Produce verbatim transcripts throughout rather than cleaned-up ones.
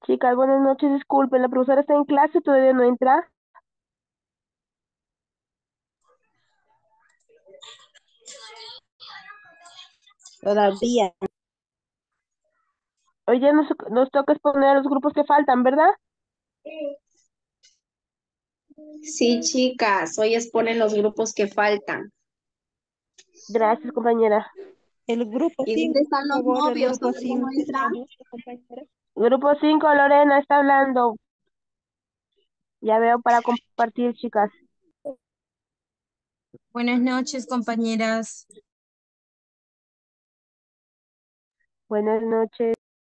Chicas, buenas noches, disculpen, la profesora está en clase, todavía no entra. Todavía. Hoy ya nos, nos toca exponer a los grupos que faltan, ¿verdad? Sí, chicas, hoy exponen los grupos que faltan. Gracias, compañera. El grupo ¿Y dónde cinco, están por los favor, el novios? grupo ¿Todavía no cinco entran? compañera. Grupo cinco, Lorena está hablando. Ya veo para compartir, chicas. Buenas noches, compañeras. Buenas noches.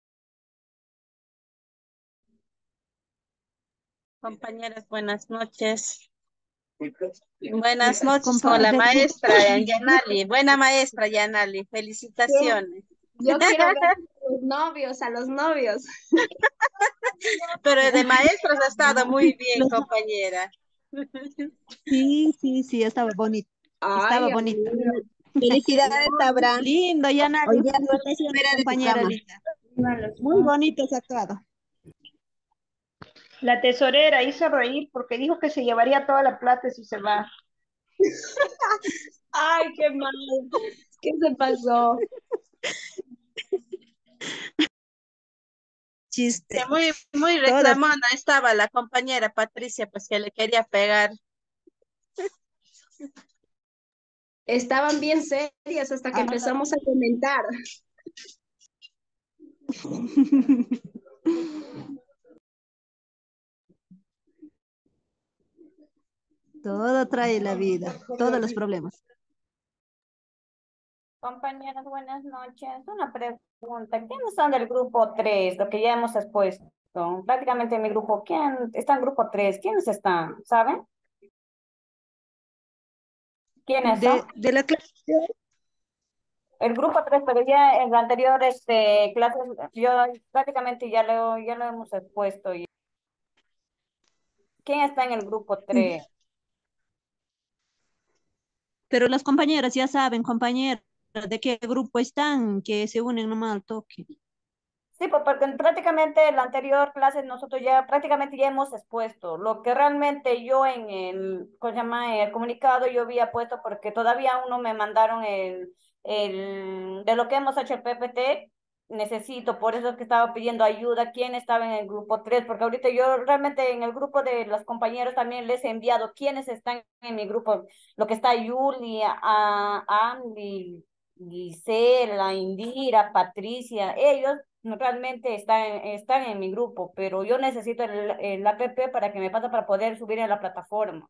Compañeras, buenas noches. Buenas noches con Compa- la del grupo, maestra Yanali. Buena maestra Yanali. Felicitaciones. Yo quiero ver a los novios, a los novios. Pero de maestros ha estado muy bien, los- compañera. sí, sí, sí, estaba bonito. Ay, Estaba Dios bonito. mío. Felicidades, No, Abraham. Lindo, ya nadie. hoy día no te Felicitaciones, fuera de tu compañera cama. linda. Muy bonito has actuado. La tesorera hizo reír porque dijo que se llevaría toda la plata si se va. Ay, qué mal. ¿Qué se pasó? Chiste. Que muy, muy Todas. reclamona estaba la compañera Patricia, pues que le quería pegar. Estaban bien serias hasta que Ah, empezamos a comentar. todo trae la vida, todos los problemas. Compañeras, buenas noches. Una pregunta. ¿Quiénes son del grupo tres? Lo que ya hemos expuesto. Prácticamente mi grupo. ¿Quién está en grupo tres? ¿Quiénes están? ¿Saben? ¿Quiénes son? De, de la clase, El grupo tres, pero ya en la anterior este, clases, yo prácticamente ya lo, ya lo hemos expuesto. Y- ¿Quién está en el grupo tres? pero las compañeras ya saben, compañeras, de qué grupo están, que se unen nomás al toque. Sí, pues porque prácticamente en la anterior clase nosotros ya prácticamente ya hemos expuesto lo que realmente yo en el, ¿cómo se llama? En el comunicado yo había puesto porque todavía aún no me mandaron el, el, de lo que hemos hecho el P P T, necesito, por eso es que estaba pidiendo ayuda, quién estaba en el grupo tres porque ahorita yo realmente en el grupo de los compañeros también les he enviado quiénes están en mi grupo, lo que está Julia, a, Andy, Gisela, Indira, Patricia, ellos no, realmente están, están en mi grupo, pero yo necesito el, el app para que me pase para poder subir a la plataforma.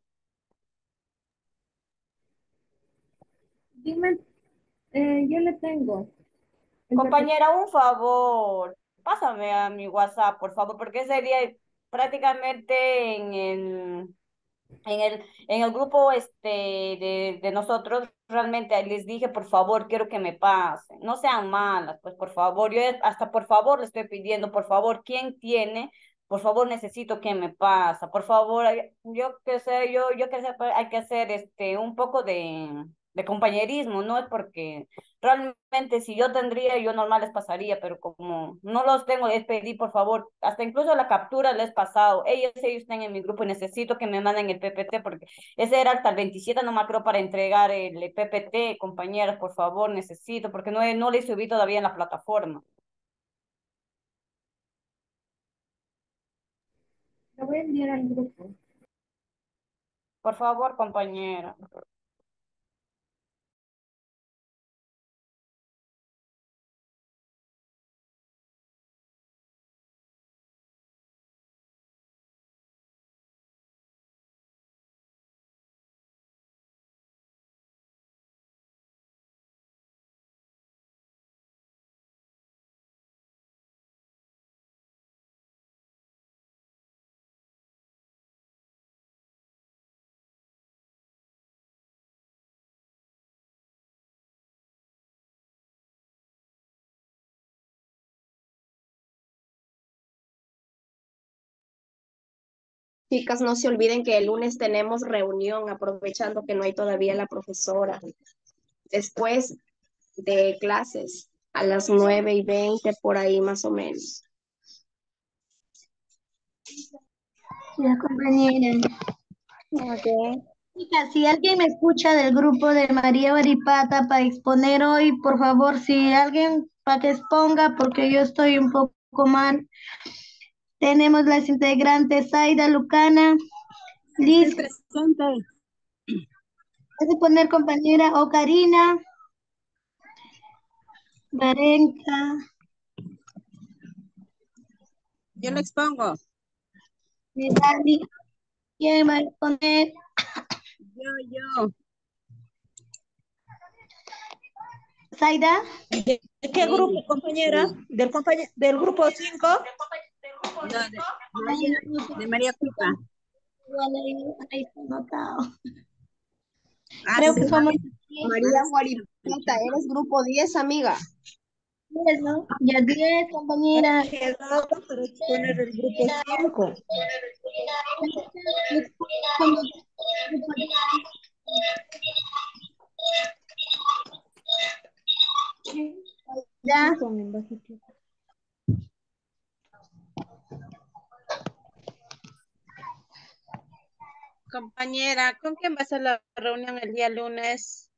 Dime, eh, yo le tengo. El P P T. Compañera, un favor, pásame a mi WhatsApp, por favor, porque ese día prácticamente en el, en el, en el grupo este de, de nosotros, realmente les dije, por favor, quiero que me pasen. No sean malas, pues por favor, yo hasta por favor le estoy pidiendo, por favor, ¿quién tiene? Por favor, necesito que me pasa. Por favor, ay- yo qué sé, yo, yo qué sé, pues, hay que hacer este un poco de, de compañerismo, no es porque realmente si yo tendría, yo normal les pasaría, pero como no los tengo, les pedí, por favor, hasta incluso la captura les he pasado. Ellos, ellos están en mi grupo y necesito que me manden el P P T porque ese era hasta el veintisiete, no me creo para entregar el P P T, compañeras, por favor, necesito, porque no, he- no le subí todavía en la plataforma. Lo voy a enviar al grupo. Por favor, compañera. Chicas, no se olviden que el lunes tenemos reunión, aprovechando que no hay todavía la profesora. Después de clases, a las nueve y veinte, por ahí más o menos. La compañera. Ok. Chicas, si alguien me escucha del grupo de María Baripata para exponer hoy, por favor, si alguien para que exponga, porque yo estoy un poco mal. Tenemos las integrantes Zaida Lucana, Liz, Presente. ¿puede poner compañera? O Karina, Varenka, Yo lo expongo. Medali. ¿Quién va a exponer? Yo, yo. Zaida. ¿De de qué grupo, Sí, compañera? sí. ¿Del, compañe- del grupo cinco? No, de María, de María Cuica. Igual ahí, ahí está anotado. Ah, Creo sí, que somos María María. Guaripata, eres grupo diez, amiga. diez, ¿no? Ya diez, Ha compañera. quedado para exponer el grupo cinco. Ya. Compañera, ¿con quién va a ser la reunión el día lunes?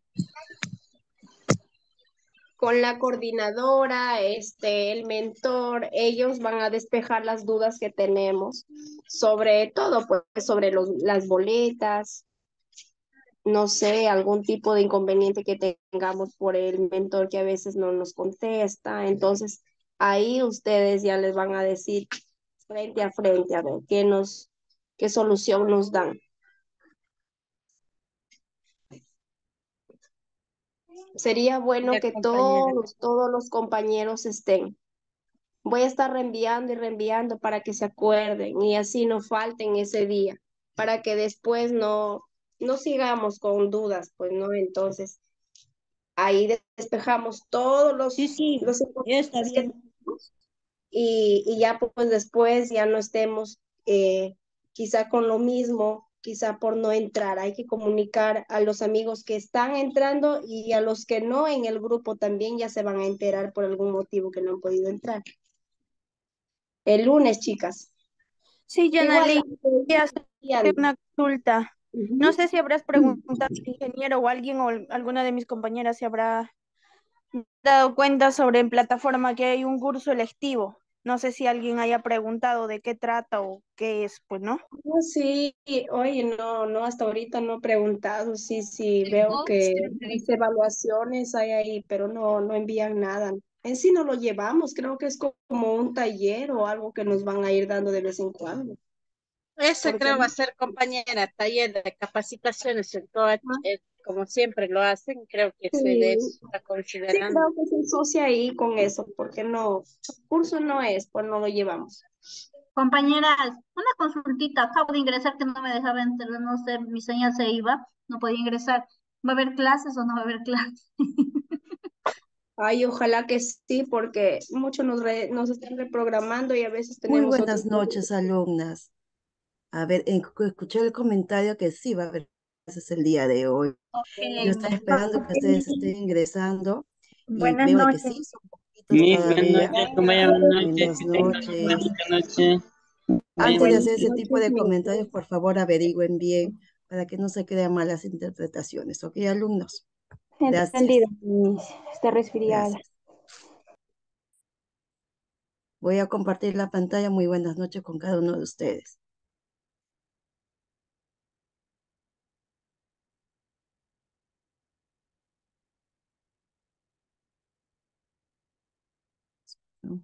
Con la coordinadora, este, el mentor, ellos van a despejar las dudas que tenemos sobre todo, pues sobre los, las boletas, no sé, algún tipo de inconveniente que tengamos por el mentor que a veces no nos contesta. Entonces, ahí ustedes ya les van a decir frente a frente, a ver qué nos, qué solución nos dan. Sería bueno Ya, que compañera. todos, todos los compañeros estén. Voy a estar reenviando y reenviando para que se acuerden y así no falten ese día, para que después no, no sigamos con dudas, pues no, entonces ahí despejamos todos Sí, los, sí, los ya está inconvenientes que bien. tenemos y, y ya pues después ya no estemos eh, quizá con lo mismo, quizá por no entrar. Hay que comunicar a los amigos que están entrando y a los que no en el grupo también ya se van a enterar por algún motivo que no han podido entrar. El lunes, chicas. Sí, Igual. Yanali, quería hacer Ujú. una consulta. No sé si habrás preguntado al ingeniero o alguien o alguna de mis compañeras se habrá dado cuenta sobre en plataforma que hay un curso electivo. No sé si alguien haya preguntado de qué trata o qué es, pues, ¿no? No, sí, oye, no, no, hasta ahorita no he preguntado. Sí, sí, veo que dice evaluaciones hay ahí, pero no, no envían nada. En sí no lo llevamos, creo que es co- como un taller o algo que nos van a ir dando de vez en cuando. Ese Porque creo va a ser, compañera, taller de capacitaciones en coach, eh, como siempre lo hacen, creo que se de sí, eso está sí considerando. creo que se asocia ahí con eso, porque no, curso no es, pues no lo llevamos. Compañeras, una consultita. Acabo de ingresar que no me dejaba entrar, no sé, mi señal se iba, no podía ingresar. ¿Va a haber clases o no va a haber clases? Ay, ojalá que sí, porque muchos nos, re- nos están reprogramando y a veces Muy tenemos otros. buenas noches, alumnas. A ver, en- escuché el comentario que sí va a haber clases el día de hoy. Yo estaba Ok. esperando que ustedes estén ingresando y Buenas veo de que noches. sí, son poquitos Muy buenas todavía. noches, como vaya, buenas noches, Buenas que tengan una noches. bonita noche. Vaya, Antes de buenas hacer ese noches. tipo de comentarios, por favor, averigüen bien para que no se creen malas interpretaciones. ¿Ok, alumnos? Entendido, Gracias. Miss. Está resfriada. Gracias. Voy a compartir la pantalla. Muy buenas noches con cada uno de ustedes. ¿No?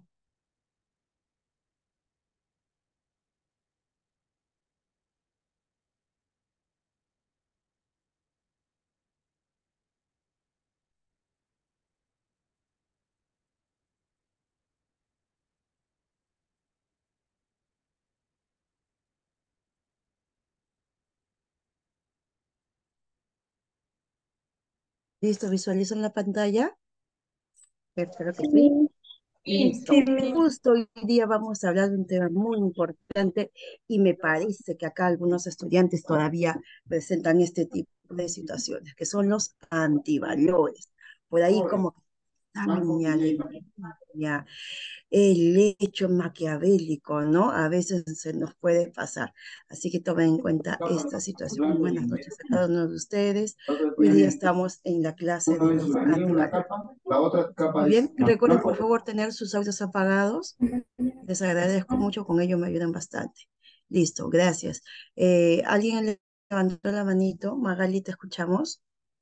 ¿Listo? ¿Visualizan la pantalla? Espero que sí. Sí, Listo. sí, Miss. Justo hoy día vamos a hablar de un tema muy importante y me parece que acá algunos estudiantes todavía presentan este tipo de situaciones, que son los antivalores. Por ahí como también ya le ya el hecho maquiavélico, ¿no? A veces se nos puede pasar. Así que tomen en cuenta esta situación. Muy buenas noches a cada uno de ustedes. Hoy día estamos en la clase de los antivalores. Muy bien, recuerden por favor tener sus audios apagados. Les agradezco mucho, con ello me ayudan bastante. Listo, gracias. Eh, ¿alguien le levantó la manito? Magali, ¿te escuchamos?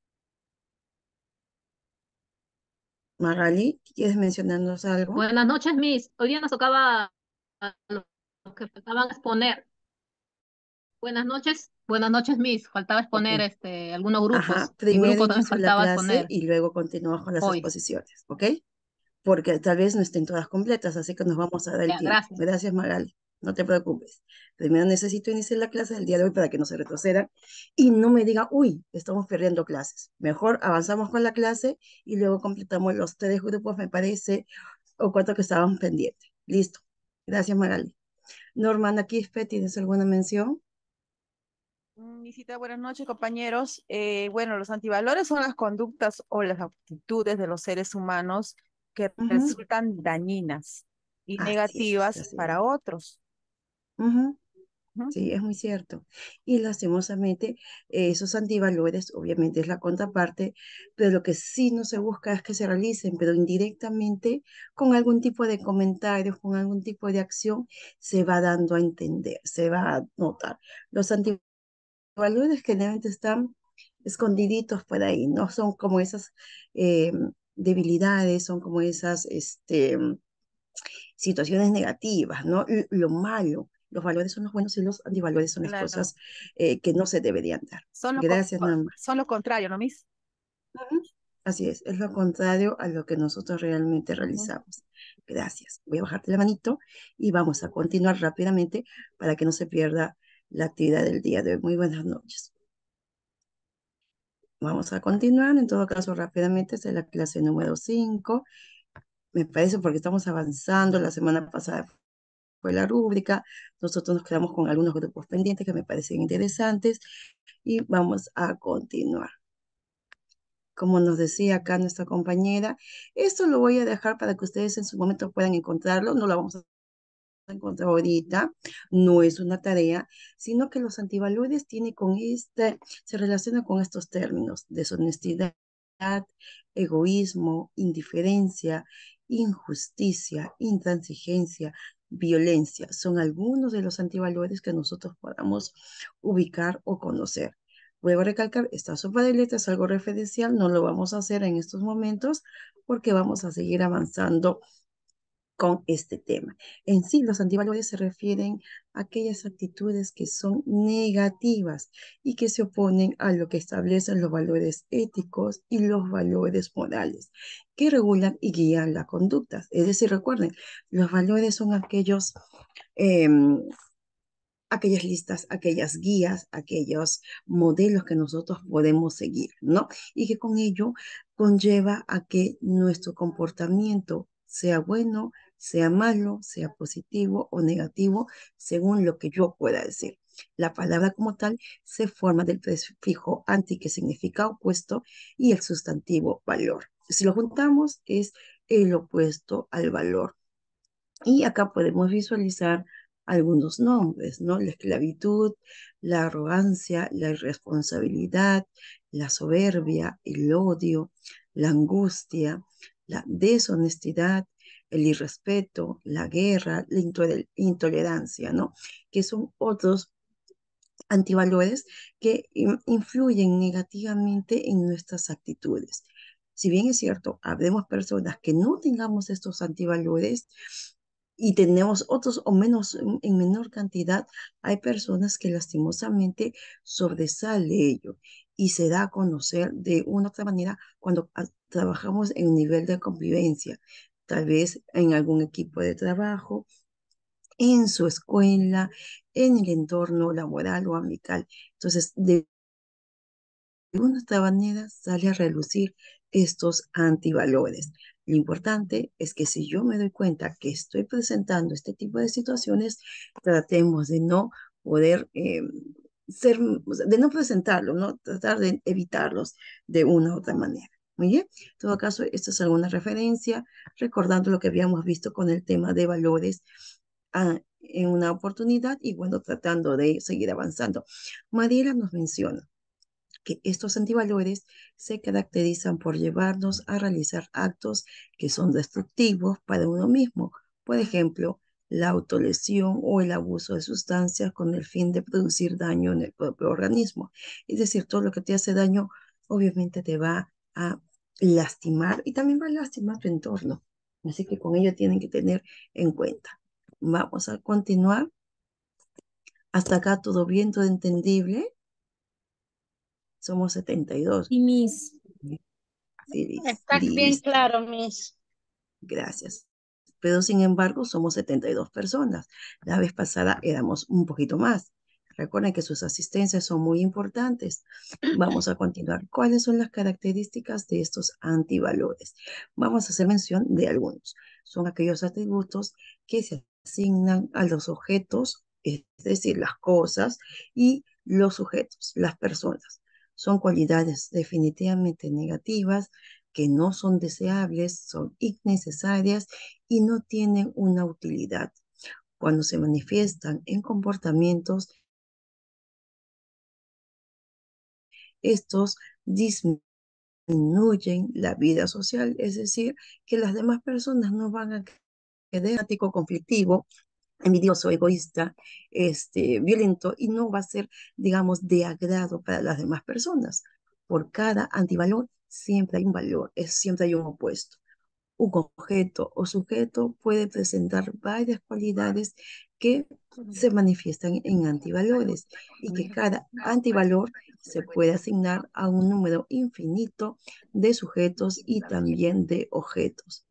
Magali, ¿quieres mencionarnos algo? Buenas noches, Miss. Hoy día nos tocaba a los que faltaban exponer. Buenas noches. Buenas noches, Miss. Faltaba exponer Ok. este, algunos grupos. Ajá, Mi primero grupo también inicio la faltaba clase exponer y luego continuamos con las hoy. exposiciones, ¿ok? Porque tal vez no estén todas completas, así que nos vamos a dar el Ya, tiempo. gracias. Gracias, Magali. No te preocupes. Primero necesito iniciar la clase del día de hoy para que no se retroceda y no me diga, uy, estamos perdiendo clases. Mejor avanzamos con la clase y luego completamos los tres grupos, me parece, o cuatro que estaban pendientes. Listo. Gracias, Magali. Normanda Quispe, ¿tienes alguna mención? Mm, Visita, buenas noches, compañeros. Eh, bueno, los antivalores son las conductas o las actitudes de los seres humanos que Ujú. resultan dañinas y Así es, negativas así es. para otros. Ujú. Ujú. Sí, es muy cierto. Y lastimosamente, eh, esos antivalores, obviamente es la contraparte, pero lo que sí no se busca es que se realicen, pero indirectamente, con algún tipo de comentarios, con algún tipo de acción, se va dando a entender, se va a notar. Los antivalores generalmente están escondiditos por ahí, no son como esas eh, debilidades, son como esas, este, situaciones negativas, ¿no? L- Lo malo, los valores son los buenos y los antivalores son las Claro. cosas eh, que no se deberían dar. Son lo, co- Gracias, Norma. son lo contrario, ¿no, Miss? Ujú. Así es, es lo contrario a lo que nosotros realmente Ujú. realizamos. Gracias. Voy a bajarte la manito y vamos a continuar rápidamente para que no se pierda la actividad del día de hoy. Muy buenas noches. Vamos a continuar, en todo caso, rápidamente, esta es la clase número cinco. Me parece porque estamos avanzando. La semana pasada fue la rúbrica. Nosotros nos quedamos con algunos grupos pendientes que me parecen interesantes y vamos a continuar. Como nos decía acá nuestra compañera, esto lo voy a dejar para que ustedes en su momento puedan encontrarlo. No lo vamos a encontrar ahorita, no es una tarea, sino que los antivalores tienen con este, se relacionan con estos términos: deshonestidad, egoísmo, indiferencia, injusticia, intransigencia, violencia. Son algunos de los antivalores que nosotros podamos ubicar o conocer. Vuelvo a recalcar, esta sopa de letras es algo referencial, no lo vamos a hacer en estos momentos porque vamos a seguir avanzando con este tema. En sí, los antivalores se refieren a aquellas actitudes que son negativas y que se oponen a lo que establecen los valores éticos y los valores morales, que regulan y guían la conducta. Es decir, recuerden, los valores son aquellos, eh, aquellas listas, aquellas guías, aquellos modelos que nosotros podemos seguir, ¿no? Y que con ello conlleva a que nuestro comportamiento sea bueno, sea malo, sea positivo o negativo, según lo que yo pueda decir. La palabra como tal se forma del prefijo anti, que significa opuesto, y el sustantivo valor. Si lo juntamos, es el opuesto al valor. Y acá podemos visualizar algunos nombres, ¿no? La esclavitud, la arrogancia, la irresponsabilidad, la soberbia, el odio, la angustia, la deshonestidad, el irrespeto, la guerra, la intolerancia, ¿no? Que son otros antivalores que influyen negativamente en nuestras actitudes. Si bien es cierto, habremos personas que no tengamos estos antivalores y tenemos otros o menos en menor cantidad, hay personas que lastimosamente sobresale ello y se da a conocer de una u otra manera cuando trabajamos en un nivel de convivencia, tal vez en algún equipo de trabajo, en su escuela, en el entorno laboral o amical. Entonces, de una u otra manera sale a relucir estos antivalores. Lo importante es que si yo me doy cuenta que estoy presentando este tipo de situaciones, tratemos de no poder eh, ser, de no presentarlo, ¿no? Tratar de evitarlos de una u otra manera. Muy bien, en todo caso, esta es alguna referencia, recordando lo que habíamos visto con el tema de valores ah, en una oportunidad y bueno, tratando de seguir avanzando. Mariela nos menciona que estos antivalores se caracterizan por llevarnos a realizar actos que son destructivos para uno mismo. Por ejemplo, la autolesión o el abuso de sustancias con el fin de producir daño en el propio organismo. Es decir, todo lo que te hace daño obviamente te va a lastimar y también va a lastimar tu entorno. Así que con ello tienen que tener en cuenta. Vamos a continuar. Hasta acá todo bien, todo entendible. Somos setenta y dos. Y mis. Sí, lis- Está bien listo. claro, Miss. Gracias. Pero sin embargo, somos setenta y dos personas. La vez pasada éramos un poquito más. Recuerden que sus asistencias son muy importantes. Vamos a continuar. ¿Cuáles son las características de estos antivalores? Vamos a hacer mención de algunos. Son aquellos atributos que se asignan a los objetos, es decir, las cosas, y los sujetos, las personas. Son cualidades definitivamente negativas que no son deseables, son innecesarias y no tienen una utilidad. Cuando se manifiestan en comportamientos, estos disminuyen la vida social, es decir, que las demás personas no van a quedar ático, conflictivo, envidioso, egoísta, este, violento y no va a ser, digamos, de agrado para las demás personas. Por cada antivalor siempre hay un valor, es, siempre hay un opuesto. Un objeto o sujeto puede presentar varias cualidades que se manifiestan en antivalores y que cada antivalor se puede asignar a un número infinito de sujetos y también de objetos.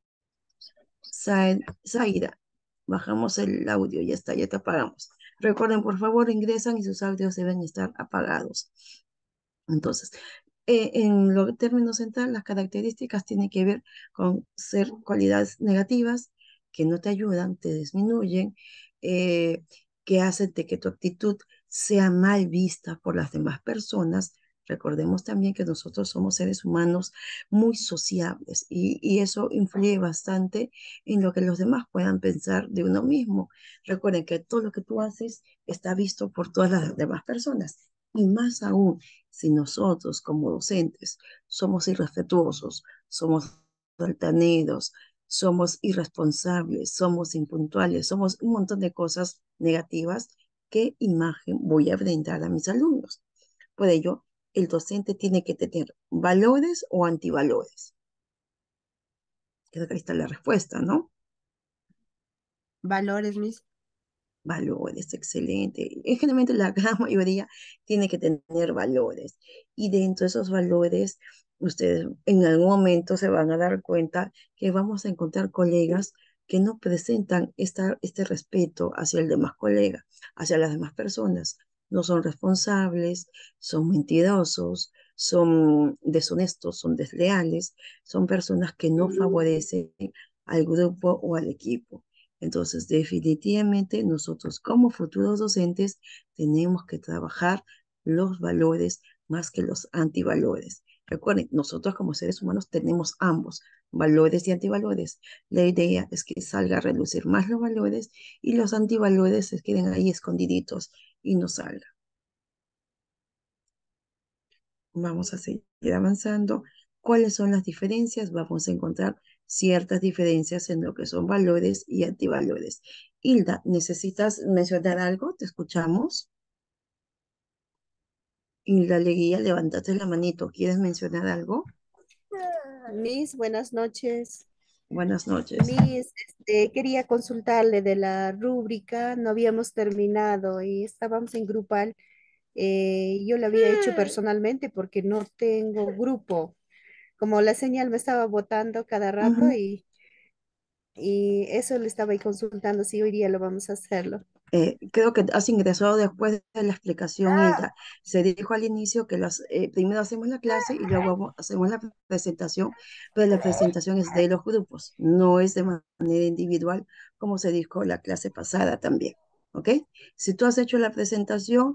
Zaira, bajamos el audio, ya está, ya te apagamos. Recuerden, por favor, ingresan y sus audios deben estar apagados. Entonces, eh, en los términos central, las características tienen que ver con ser cualidades negativas que no te ayudan, te disminuyen, eh, que hacen de que tu actitud sea mal vista por las demás personas. Recordemos también que nosotros somos seres humanos muy sociables y, y eso influye bastante en lo que los demás puedan pensar de uno mismo. Recuerden que todo lo que tú haces está visto por todas las demás personas y más aún si nosotros como docentes somos irrespetuosos, somos altaneros, somos irresponsables, somos impuntuales, somos un montón de cosas negativas, ¿qué imagen voy a brindar a mis alumnos? Por ello, el docente tiene que tener valores o antivalores. Creo que ahí está la respuesta, ¿no? Valores, Miss. Valores, excelente. Y generalmente la gran mayoría tiene que tener valores. Y dentro de esos valores, ustedes en algún momento se van a dar cuenta que vamos a encontrar colegas que no presentan esta, este respeto hacia el demás colega, hacia las demás personas. No son responsables, son mentirosos, son deshonestos, son desleales, son personas que no favorecen al grupo o al equipo. Entonces, definitivamente nosotros como futuros docentes tenemos que trabajar los valores más que los antivalores. Recuerden, nosotros como seres humanos tenemos ambos, valores y antivalores. La idea es que salga a relucir más los valores y los antivalores se queden ahí escondiditos y no salgan. Vamos a seguir avanzando. ¿Cuáles son las diferencias? Vamos a encontrar ciertas diferencias en lo que son valores y antivalores. Hilda, ¿necesitas mencionar algo? ¿Te escuchamos? Hilda Leguía, levantaste la manito. ¿Quieres mencionar algo? Miss, buenas noches. Buenas noches. Miss, este, quería consultarle de la rúbrica, no habíamos terminado y estábamos en grupal. Eh, yo lo había hecho personalmente porque no tengo grupo. Como la señal me estaba botando cada rato Ujú. y, y eso le estaba ahí consultando si hoy día lo vamos a hacerlo. Eh, creo que has ingresado después de la explicación, Hilda. Se dijo al inicio que las, eh, primero hacemos la clase y luego vamos- hacemos la presentación, pero la presentación es de los grupos, no es de manera individual, como se dijo la clase pasada también. ¿Ok? Si tú has hecho la presentación,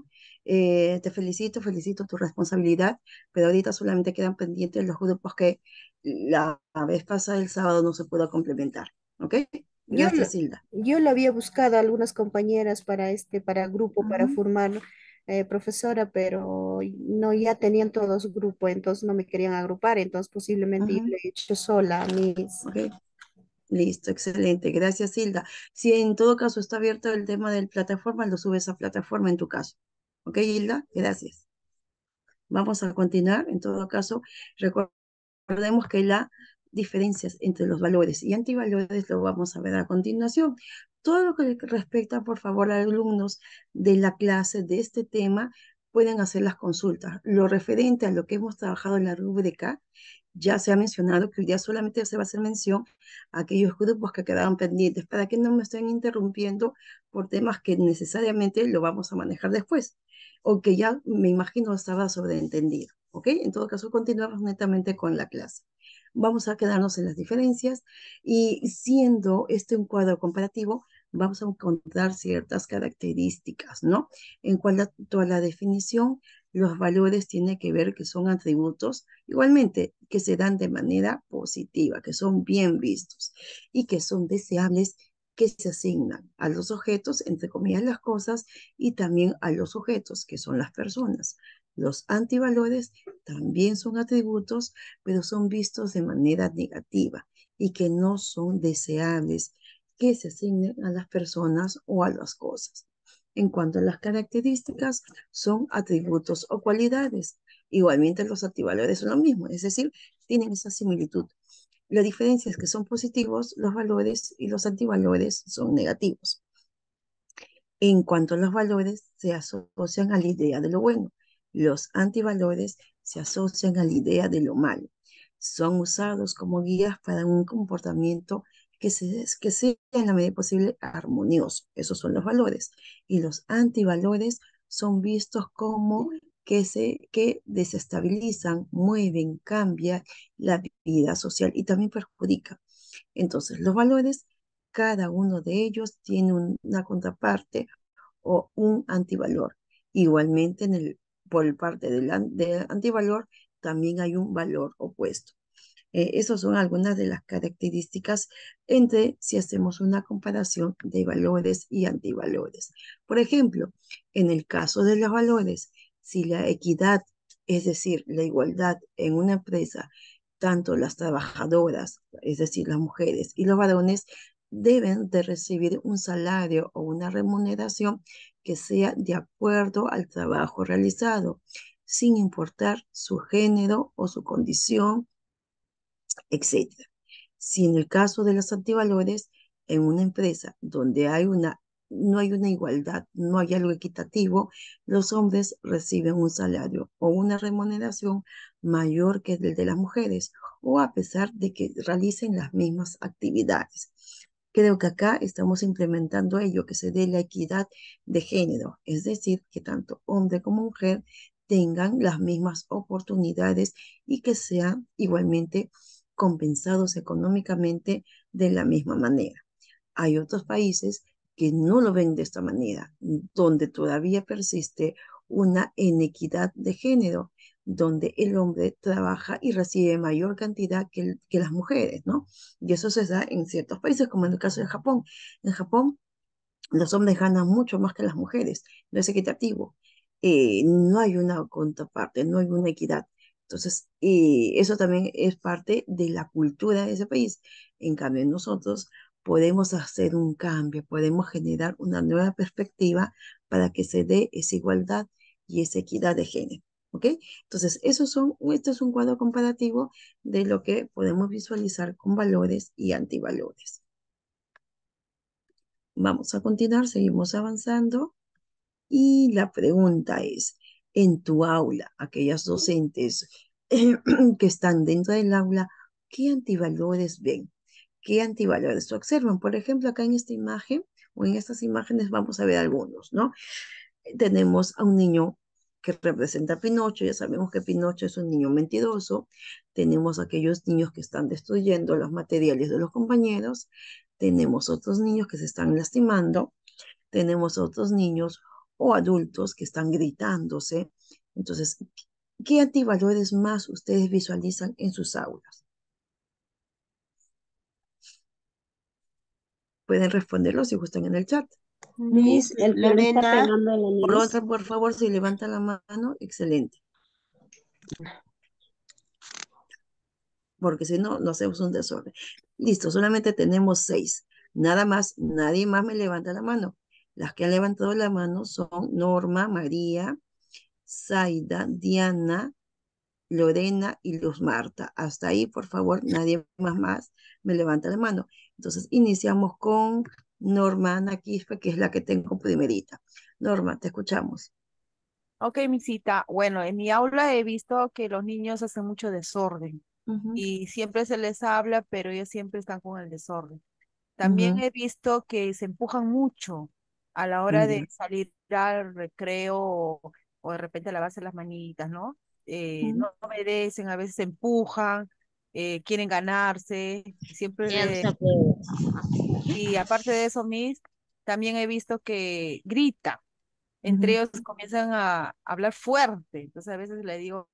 Eh, te felicito, felicito tu responsabilidad, pero ahorita solamente quedan pendientes los grupos que la vez pasada, el sábado, no se pudo complementar. ¿Ok? Yo, lo- Gracias, Hilda. yo lo había buscado a algunas compañeras para este, para grupo, para Ujú, formar eh, profesora, pero no, ya tenían todos grupo, entonces no me querían agrupar, entonces posiblemente yo ujú, lo he hecho sola, mis. ok. Listo, excelente. Gracias, Hilda. Si en todo caso está abierto el tema del plataforma, lo subes a plataforma en tu caso. ¿Ok, Hilda? Gracias. Vamos a continuar. En todo caso, recordemos que las diferencias entre los valores y antivalores lo vamos a ver a continuación. Todo lo que respecta, por favor, a alumnos de la clase de este tema, pueden hacer las consultas. Lo referente a lo que hemos trabajado en la rúbrica, ya se ha mencionado que hoy día solamente se va a hacer mención a aquellos grupos que quedaban pendientes, para que no me estén interrumpiendo por temas que necesariamente lo vamos a manejar después, o que ya me imagino estaba sobreentendido. ¿Ok? En todo caso, continuamos netamente con la clase. Vamos a quedarnos en las diferencias y siendo este un cuadro comparativo, vamos a encontrar ciertas características, ¿no? En cuanto a la definición, los valores tienen que ver que son atributos, igualmente, que se dan de manera positiva, que son bien vistos y que son deseables, que se asignan a los objetos, entre comillas las cosas, y también a los sujetos, que son las personas. Los antivalores también son atributos, pero son vistos de manera negativa y que no son deseables que se asignen a las personas o a las cosas. En cuanto a las características, son atributos o cualidades. Igualmente los antivalores son lo mismo, es decir, tienen esa similitud. La diferencia es que son positivos los valores y los antivalores son negativos. En cuanto a los valores, se asocian a la idea de lo bueno. Los antivalores se asocian a la idea de lo malo. Son usados como guías para un comportamiento que, se, que sea en la medida posible armonioso. Esos son los valores. Y los antivalores son vistos como que, se, que desestabilizan, mueven, cambian la vida social y también perjudican. Entonces, los valores, cada uno de ellos tiene un- una contraparte o un antivalor. Igualmente, en el, por parte del, an- del antivalor, también hay un valor opuesto. Eh, esas son algunas de las características entre si hacemos una comparación de valores y antivalores. Por ejemplo, en el caso de los valores, si la equidad, es decir, la igualdad en una empresa, tanto las trabajadoras, es decir, las mujeres y los varones, deben de recibir un salario o una remuneración que sea de acuerdo al trabajo realizado, sin importar su género o su condición, etcétera. Si en el caso de los antivalores, en una empresa donde hay una, no hay una igualdad, no hay algo equitativo, los hombres reciben un salario o una remuneración mayor que el de las mujeres, o a pesar de que realicen las mismas actividades. Creo que acá estamos implementando ello, que se dé la equidad de género, es decir, que tanto hombre como mujer tengan las mismas oportunidades y que sean igualmente compensados económicamente de la misma manera. Hay otros países que no lo ven de esta manera, donde todavía persiste una inequidad de género, donde el hombre trabaja y recibe mayor cantidad que, el- que las mujeres, ¿no? Y eso se da en ciertos países, como en el caso de Japón. En Japón, los hombres ganan mucho más que las mujeres, no es equitativo. Eh, no hay una contraparte, no hay una equidad. Entonces, eh, eso también es parte de la cultura de ese país. En cambio, nosotros podemos hacer un cambio, podemos generar una nueva perspectiva para que se dé esa igualdad y esa equidad de género. ¿Ok? Entonces, esos son, esto es un cuadro comparativo de lo que podemos visualizar con valores y antivalores. Vamos a continuar, seguimos avanzando. Y la pregunta es, en tu aula, aquellas docentes que están dentro del aula, ¿qué antivalores ven? ¿Qué antivalores observan? Por ejemplo, acá en esta imagen o en estas imágenes vamos a ver algunos, ¿no? Tenemos a un niño que representa a Pinocho, ya sabemos que Pinocho es un niño mentiroso, tenemos aquellos niños que están destruyendo los materiales de los compañeros, tenemos otros niños que se están lastimando, tenemos otros niños o adultos que están gritándose. Entonces, ¿qué antivalores más ustedes visualizan en sus aulas? Pueden responderlo si gustan en el chat. Miss El que le está Lorena, pegando a la Por Miss. otra, por favor, si levanta la mano, excelente. Porque si no, no hacemos un desorden. Listo, solamente tenemos seis. Nada más, nadie más me levanta la mano. Las que han levantado la mano son Norma, María, Zaida, Diana, Lorena y Luz Marta. Hasta ahí, por favor, nadie más, más me levanta la mano. Entonces, iniciamos con Norma Ana Quispe, que es la que tengo primerita. Norma, te escuchamos. Ok, mi cita. Bueno, en mi aula he visto que los niños hacen mucho desorden Ujú, y siempre se les habla, pero ellos siempre están con el desorden. También ujú, he visto que se empujan mucho a la hora de ya, salir al recreo o, o de repente a lavarse las manitas, ¿no? Eh, ujú, no obedecen, a veces se empujan, eh, quieren ganarse, Ya no siempre. se puede. Y aparte de eso, Miss, también he visto que gritan. Entre ujú. ellos comienzan a hablar fuerte. Entonces a veces le digo,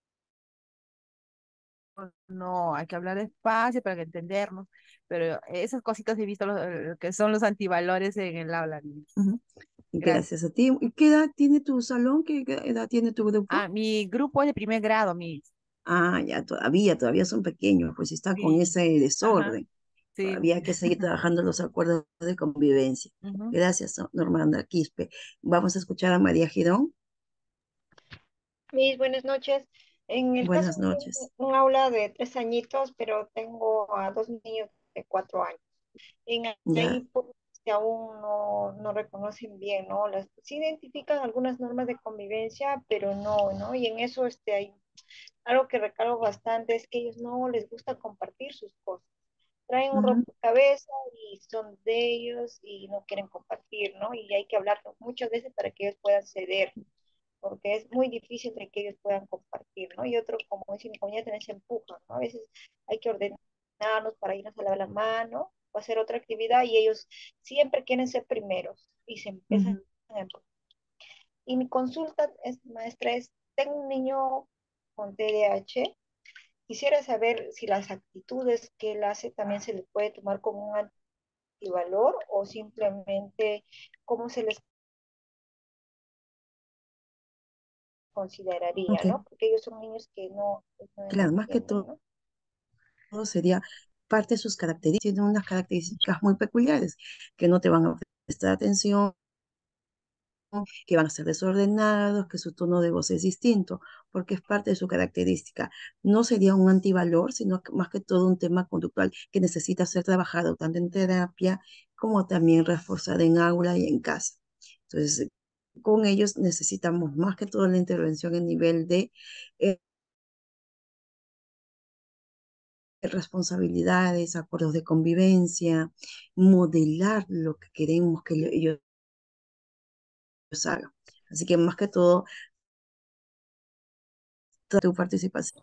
no, hay que hablar despacio para que entendernos. Pero esas cositas he visto los- eh, que son los antivalores en el aula, Miss. Ujú. Gracias. Gracias a ti. ¿Y ¿Qué edad tiene tu salón? ¿Qué qué edad tiene tu grupo? Ah, mi grupo es de primer grado, Miss. Ah, ya, todavía, todavía son pequeños, pues si está con Sí, ese ajá, desorden. sí, Todavía Miss. hay que seguir trabajando los acuerdos de convivencia. Ujú. Gracias, Normanda Quispe. Vamos a escuchar a María Girón. Mis buenas noches. En el caso Buenas de noches. un aula de tres añitos, pero tengo a dos niños de cuatro años. En ahí Ya. pues, que aún no, no reconocen bien, ¿no? Las, sí identifican algunas normas de convivencia, pero no, ¿no? Y en eso este, hay algo que recalco bastante, es que ellos no les gusta compartir sus cosas. Traen un Ujú, rompecabezas y son de ellos y no quieren compartir, ¿no? Y hay que hablarlo muchas veces para que ellos puedan ceder porque es muy difícil de que ellos puedan compartir, ¿no? Y otro, como dice mi compañera, también se empujan, ¿no? A veces hay que ordenarnos para irnos a lavar la mano o hacer otra actividad y ellos siempre quieren ser primeros y se empiezan ujú. a empujar. Y mi consulta, es, maestra, es, tengo un niño con T D A H, quisiera saber si las actitudes que él hace también se le puede tomar como un antivalor o simplemente cómo se les consideraría, Ok, ¿no? Porque ellos son niños que no, no, no claro, más que entienden, todo ¿no? sería parte de sus características, tienen unas características muy peculiares que no te van a prestar atención, que van a ser desordenados, que su tono de voz es distinto, porque es parte de su característica. No sería un antivalor, sino que más que todo un tema conductual que necesita ser trabajado tanto en terapia como también reforzado en aula y en casa. Entonces, con ellos necesitamos más que todo la intervención en nivel de eh, responsabilidades, acuerdos de convivencia, modelar lo que queremos que ellos hagan. Así que más que todo, tu participación.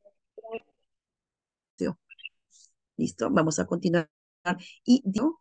Listo, vamos a continuar. Y digo,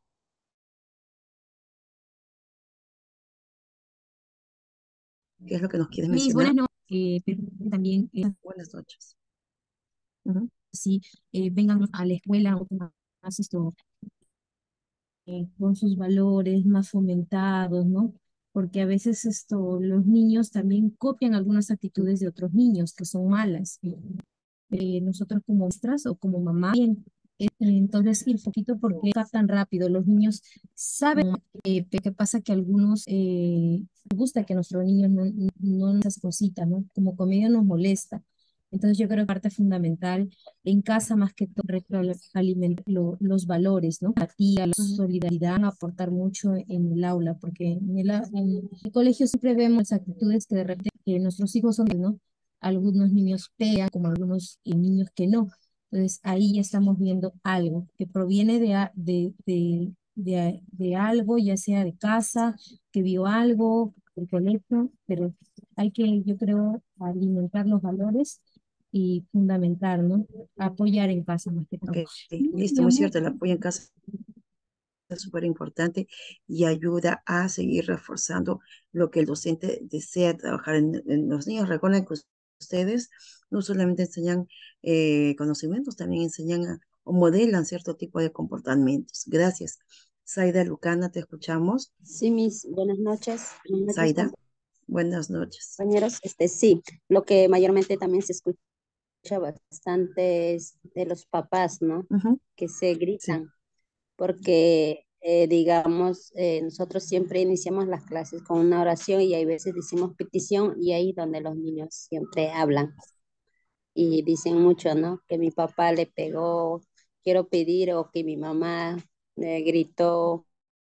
¿qué es lo que nos quieres Mis buenas mencionar? noches, eh, pero también eh, Buenas noches. Ujú. si eh, vengan a la escuela o más esto, eh, con sus valores más fomentados, ¿no? Porque a veces esto, los niños también copian algunas actitudes de otros niños que son malas. Eh, nosotros como maestras o como mamá, bien, eh, entonces ir poquito porque tan rápido. Los niños saben, eh, qué pasa que a algunos eh, les gusta que nuestros niños no, no no esas cositas, ¿no? Como comedia nos molesta. Entonces yo creo que parte fundamental en casa más que todo retroalimentar lo- los valores, ¿no? La tía, la Ujú. solidaridad van a aportar mucho en el aula, porque en el, a- en el colegio siempre vemos actitudes que de repente que nuestros hijos son, ¿no? Algunos niños pegan, como algunos eh, niños que no. Entonces ahí ya estamos viendo algo que proviene de, a- de, de, de, a- de algo, ya sea de casa, que vio algo, del colegio, pero hay que, yo creo, alimentar los valores y fundamentar, ¿no? Apoyar en casa más que Ok, todo. Mi listo, muy amor, cierto, el apoyo en casa súper importante y ayuda a seguir reforzando lo que el docente desea trabajar en, en los niños. Recuerden que ustedes no solamente enseñan eh, conocimientos, también enseñan a, o modelan cierto tipo de comportamientos. Gracias. Saida Lucana, te escuchamos. Sí, mis, buenas noches. Buenas noches, Saida, buenas noches. compañeros. Este, sí, lo que mayormente también se escucha bastante es de los papás, ¿no? Ujú, Que se sí. gritan, porque, eh, digamos, eh, nosotros siempre iniciamos las clases con una oración y hay veces decimos petición y ahí donde los niños siempre hablan y dicen mucho, ¿no? Que mi papá le pegó, quiero pedir, o que mi mamá le gritó,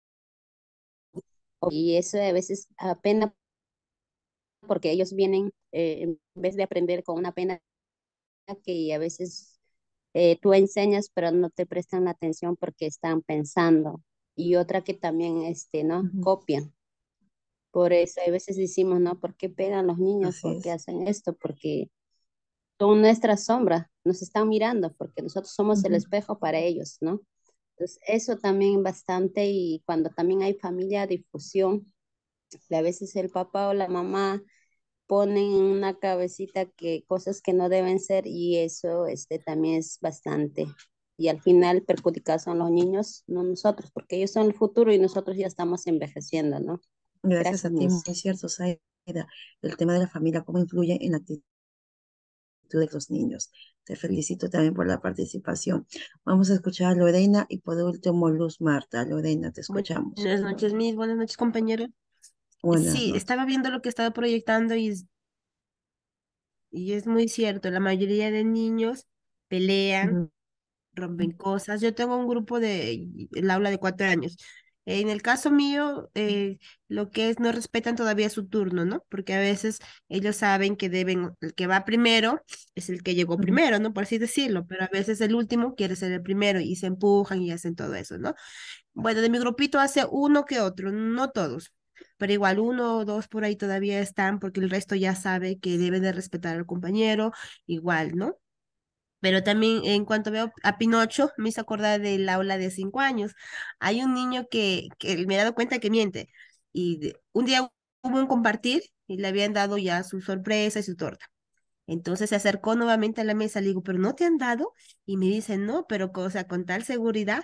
y eso a veces apenas porque ellos vienen, eh, en vez de aprender con una pena que a veces eh, tú enseñas, pero no te prestan la atención porque están pensando. Y otra que también, este, ¿no? Ujú, Copian. Por eso a veces decimos, ¿no? ¿Por qué pegan los niños? así ¿Por qué es. hacen esto? Porque son nuestra sombra, nos están mirando, porque nosotros somos el Ujú, espejo para ellos, ¿no? Entonces, eso también bastante, y cuando también hay familia, difusión, a veces el papá o la mamá ponen en una cabecita que cosas que no deben ser, y eso este, también es bastante. Y al final perjudicados son los niños, no nosotros, porque ellos son el futuro y nosotros ya estamos envejeciendo, ¿no? Gracias Gracias, a ti, Miss. muy cierto, Saida. El tema de la familia, cómo influye en la actitud de los niños. Te felicito también por la participación. Vamos a escuchar a Lorena y por último Luz Marta. Lorena, te escuchamos. Buenas noches, mis, buenas noches, compañero. Buenas Sí, noches. estaba viendo lo que estaba proyectando y es, y es muy cierto, la mayoría de niños pelean, Ujú, rompen cosas. Yo tengo un grupo de, el aula de cuatro años. En el caso mío, eh, lo que es, no respetan todavía su turno, ¿no? Porque a veces ellos saben que deben, el que va primero es el que llegó ujú, primero, ¿no? Por así decirlo, pero a veces el último quiere ser el primero y se empujan y hacen todo eso, ¿no? Bueno, de mi grupito hace uno que otro, no todos, pero igual uno o dos por ahí todavía están porque el resto ya sabe que debe de respetar al compañero, igual, ¿no? Pero también en cuanto veo a Pinocho, me hizo acordar del aula de cinco años. Hay un niño que, que me he dado cuenta que miente. Y de- un día hubo un compartir y le habían dado ya su sorpresa y su torta. Entonces se acercó nuevamente a la mesa, le digo, ¿pero no te han dado? Y me dice, no, pero co- o sea, con tal seguridad.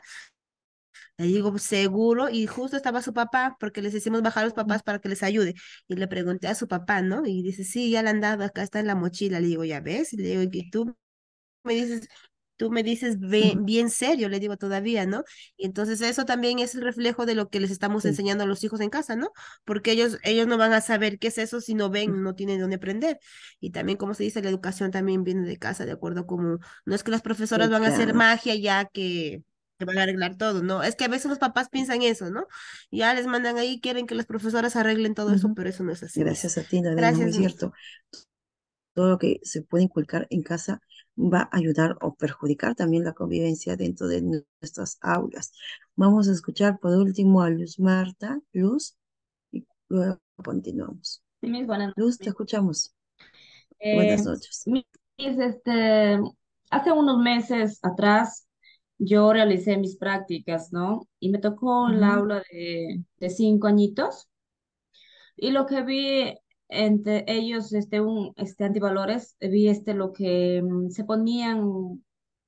Le digo, seguro, y justo estaba su papá, porque les hicimos bajar a los ujú, papás para que les ayude. Y le pregunté a su papá, ¿no? Y dice, sí, ya le han dado, acá está en la mochila. Le digo, ¿ya ves? Y le digo, ¿y tú me dices, tú me dices ujú, bien, bien serio, le digo todavía, ¿no? Y entonces eso también es el reflejo de lo que les estamos sí, enseñando a los hijos en casa, ¿no? Porque ellos, ellos no van a saber qué es eso si no ujú, ven, no tienen dónde aprender. Y también, como se dice, la educación también viene de casa, de acuerdo como, no es que las profesoras sí, van a hacer claro. magia ya que, que van a arreglar todo, ¿no? Es que a veces los papás piensan eso, ¿no? Ya les mandan ahí, quieren que las profesoras arreglen todo eso, Ujú. pero eso no es así, mis. Gracias a ti, Lorena, muy Gracias, mis. cierto. Todo lo que se puede inculcar en casa va a ayudar o perjudicar también la convivencia dentro de nuestras aulas. Vamos a escuchar por último a Luz Marta. Luz, y luego continuamos. Sí, mis buenas Luz, te noches. escuchamos. Eh, Buenas noches. mis, este, hace unos meses atrás yo realicé mis prácticas, ¿no? Y me tocó en la Ujú, aula de, de cinco añitos. Y lo que vi entre ellos, este, un, este, antivalores, vi este, lo que mm, se ponían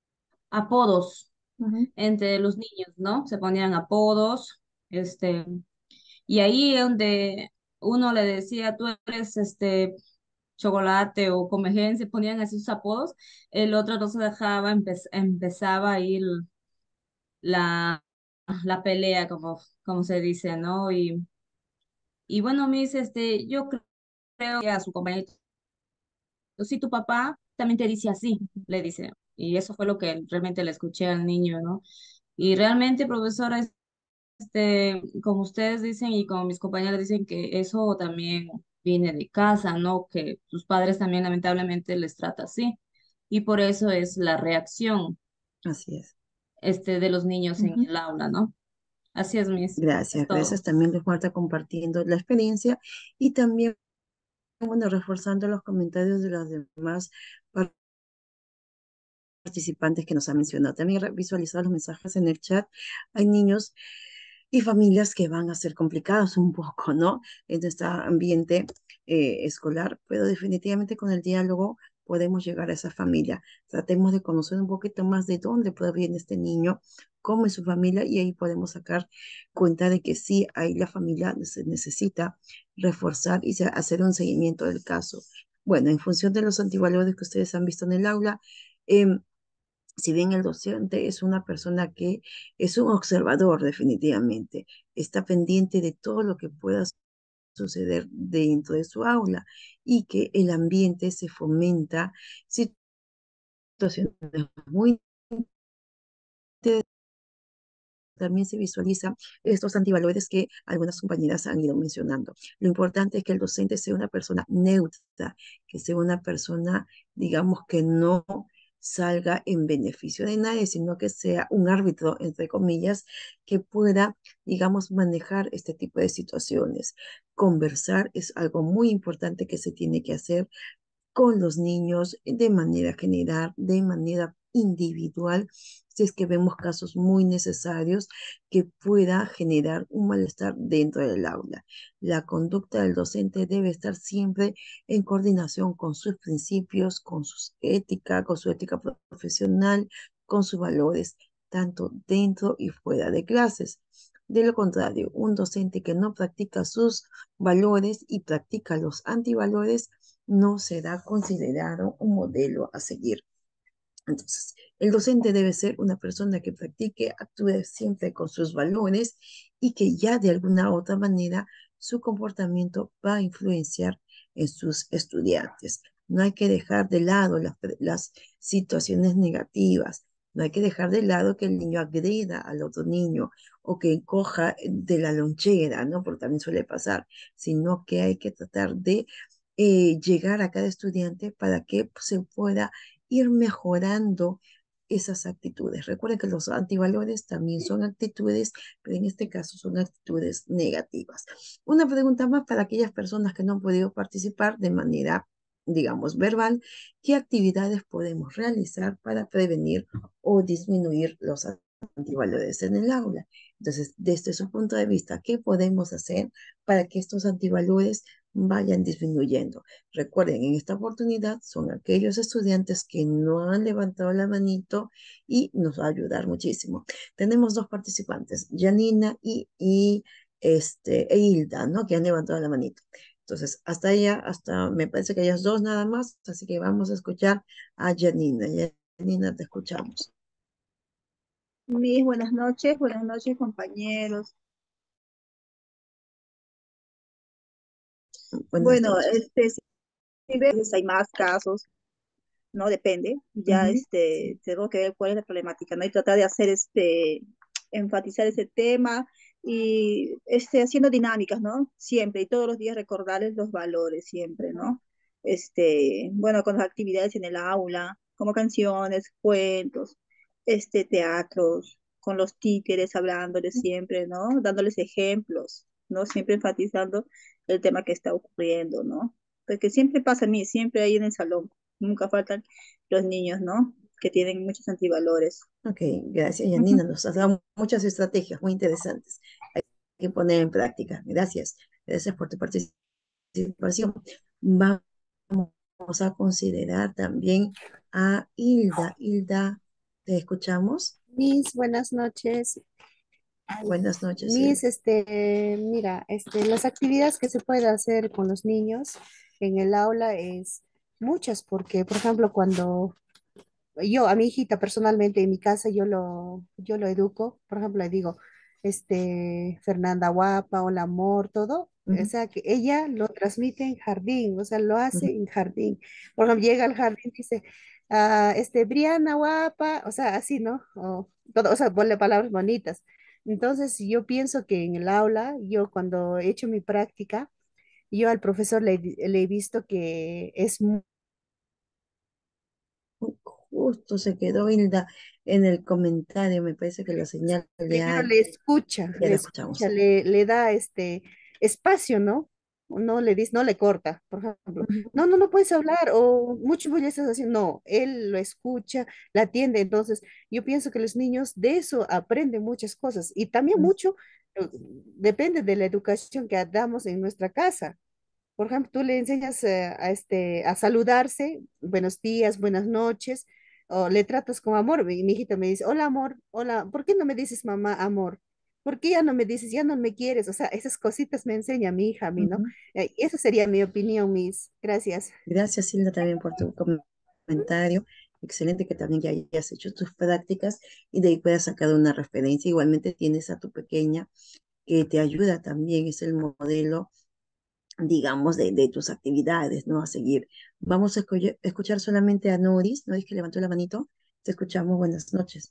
apodos ujú, entre los niños, ¿no? Se ponían apodos, este, y ahí es donde uno le decía, tú eres este chocolate o comején, se ponían así sus apodos, el otro no se dejaba, empe- empezaba ahí el- la, la pelea, como, como se dice, ¿no? Y, y bueno, me dice, este, yo cre- creo que a su compañero, si tu papá también te dice así, le dice, y eso fue lo que realmente le escuché al niño, ¿no? Y realmente, profesora, este, como ustedes dicen y como mis compañeros dicen que eso también viene de casa, ¿no? Que sus padres también lamentablemente les trata así. Y por eso es la reacción, así es. este, de los niños en Ujú. el aula, ¿no? Así es, Miss. Es Gracias, todo. gracias también Luz Marta compartiendo la experiencia y también, bueno, reforzando los comentarios de los demás participantes que nos han mencionado. También he visualizado los mensajes en el chat. Hay niños y familias que van a ser complicadas un poco, ¿no? En este ambiente eh, escolar, pero definitivamente con el diálogo podemos llegar a esa familia. Tratemos de conocer un poquito más de dónde proviene este niño, cómo es su familia, y ahí podemos sacar cuenta de que sí, ahí la familia se necesita reforzar y se- hacer un seguimiento del caso. Bueno, en función de los antivalores que ustedes han visto en el aula, em, si bien el docente es una persona que es un observador definitivamente, está pendiente de todo lo que pueda suceder dentro de su aula y que el ambiente se fomenta situaciones muy también se visualiza estos antivalores que algunas compañeras han ido mencionando. Lo importante es que el docente sea una persona neutra, que sea una persona, digamos, que no salga en beneficio de nadie, sino que sea un árbitro, entre comillas, que pueda, digamos, manejar este tipo de situaciones. Conversar es algo muy importante que se tiene que hacer con los niños de manera general, de manera individual, si es que vemos casos muy necesarios que pueda generar un malestar dentro del aula. La conducta del docente debe estar siempre en coordinación con sus principios, con su ética, con su ética profesional, con sus valores, tanto dentro y fuera de clases. De lo contrario, un docente que no practica sus valores y practica los antivalores no será considerado un modelo a seguir. Entonces, el docente debe ser una persona que practique, actúe siempre con sus valores y que ya de alguna u otra manera su comportamiento va a influenciar en sus estudiantes. No hay que dejar de lado las, las situaciones negativas. No hay que dejar de lado que el niño agreda al otro niño o que coja de la lonchera, ¿no? Porque también suele pasar, sino que hay que tratar de eh, llegar a cada estudiante para que se pueda ir mejorando esas actitudes. Recuerden que los antivalores también son actitudes, pero en este caso son actitudes negativas. Una pregunta más para aquellas personas que no han podido participar de manera, digamos, verbal. ¿Qué actividades podemos realizar para prevenir o disminuir los antivalores en el aula? Entonces, desde su punto de vista, ¿qué podemos hacer para que estos antivalores vayan disminuyendo? Recuerden, en esta oportunidad son aquellos estudiantes que no han levantado la manito y nos va a ayudar muchísimo. Tenemos dos participantes, Janina y, y este, e Hilda, ¿no? Que han levantado la manito. Entonces, hasta ella, hasta me parece que ellas dos nada más, así que vamos a escuchar a Janina. Janina, te escuchamos. Mis buenas noches, buenas noches compañeros. Buenas Bueno, noches. este, si si veces hay más casos, no depende, ya Ujú. este, tengo que ver cuál es la problemática, ¿no? Y tratar de hacer este, enfatizar ese tema y este, haciendo dinámicas, ¿no? Siempre y todos los días recordarles los valores, siempre, ¿no? Este, bueno, con las actividades en el aula, como canciones, cuentos, este, teatros, con los títeres, hablándoles siempre, ¿no? Dándoles ejemplos, ¿no? Siempre enfatizando el tema que está ocurriendo, ¿no? Porque siempre pasa a mí, siempre ahí en el salón, nunca faltan los niños, ¿no? Que tienen muchos antivalores. Ok, gracias, Janina. Nos has dado muchas estrategias muy interesantes. Hay que poner en práctica. Gracias. Gracias por tu participación. Vamos a considerar también a Hilda. Hilda, ¿te escuchamos? Mis buenas noches. Buenas noches, Hilda. Mis, este, mira, este, las actividades que se puede hacer con los niños en el aula es muchas, porque, por ejemplo, cuando yo a mi hijita personalmente en mi casa yo lo, yo lo educo, por ejemplo, le digo, este, Fernanda guapa, hola amor, todo, o Ujú, sea que ella lo transmite en jardín, o sea, lo hace ujú. en jardín. Por ejemplo, llega al jardín, dice, ah, este, Briana guapa, o sea, así, ¿no? O, todo, o sea, ponle palabras bonitas. Entonces, yo pienso que en el aula, yo cuando he hecho mi práctica, yo al profesor le, le he visto que es muy Justo se quedó Hilda en el comentario. Me parece que la señal de primero ahí. le escucha, Ya le la escucha, escuchamos. le, le da este espacio, ¿no? no le dice, no le corta, por ejemplo. Ujú. No, no, no puedes hablar, o mucho ya estás haciendo. No, él lo escucha, la atiende. Entonces, yo pienso que los niños de eso aprenden muchas cosas y también mucho eh, depende de la educación que damos en nuestra casa. Por ejemplo, tú le enseñas eh, a, este, a saludarse, buenos días, buenas noches, o le tratas con amor. Mi, mi hijita me dice, hola amor, hola, ¿por qué no me dices mamá amor? ¿Por qué ya no me dices, ya no me quieres? O sea, esas cositas me enseña mi hija a mí, ¿no? Ujú. Eh, esa sería mi opinión, Miss. Gracias. Gracias, Hilda, también por tu comentario. Excelente que también ya hayas hecho tus prácticas y de ahí puedas sacar una referencia. Igualmente tienes a tu pequeña que te ayuda también, es el modelo, digamos, de, de tus actividades, ¿no? A seguir. Vamos a escoger- escuchar solamente a Noris. Noris que levantó la manito. Te escuchamos. Buenas noches.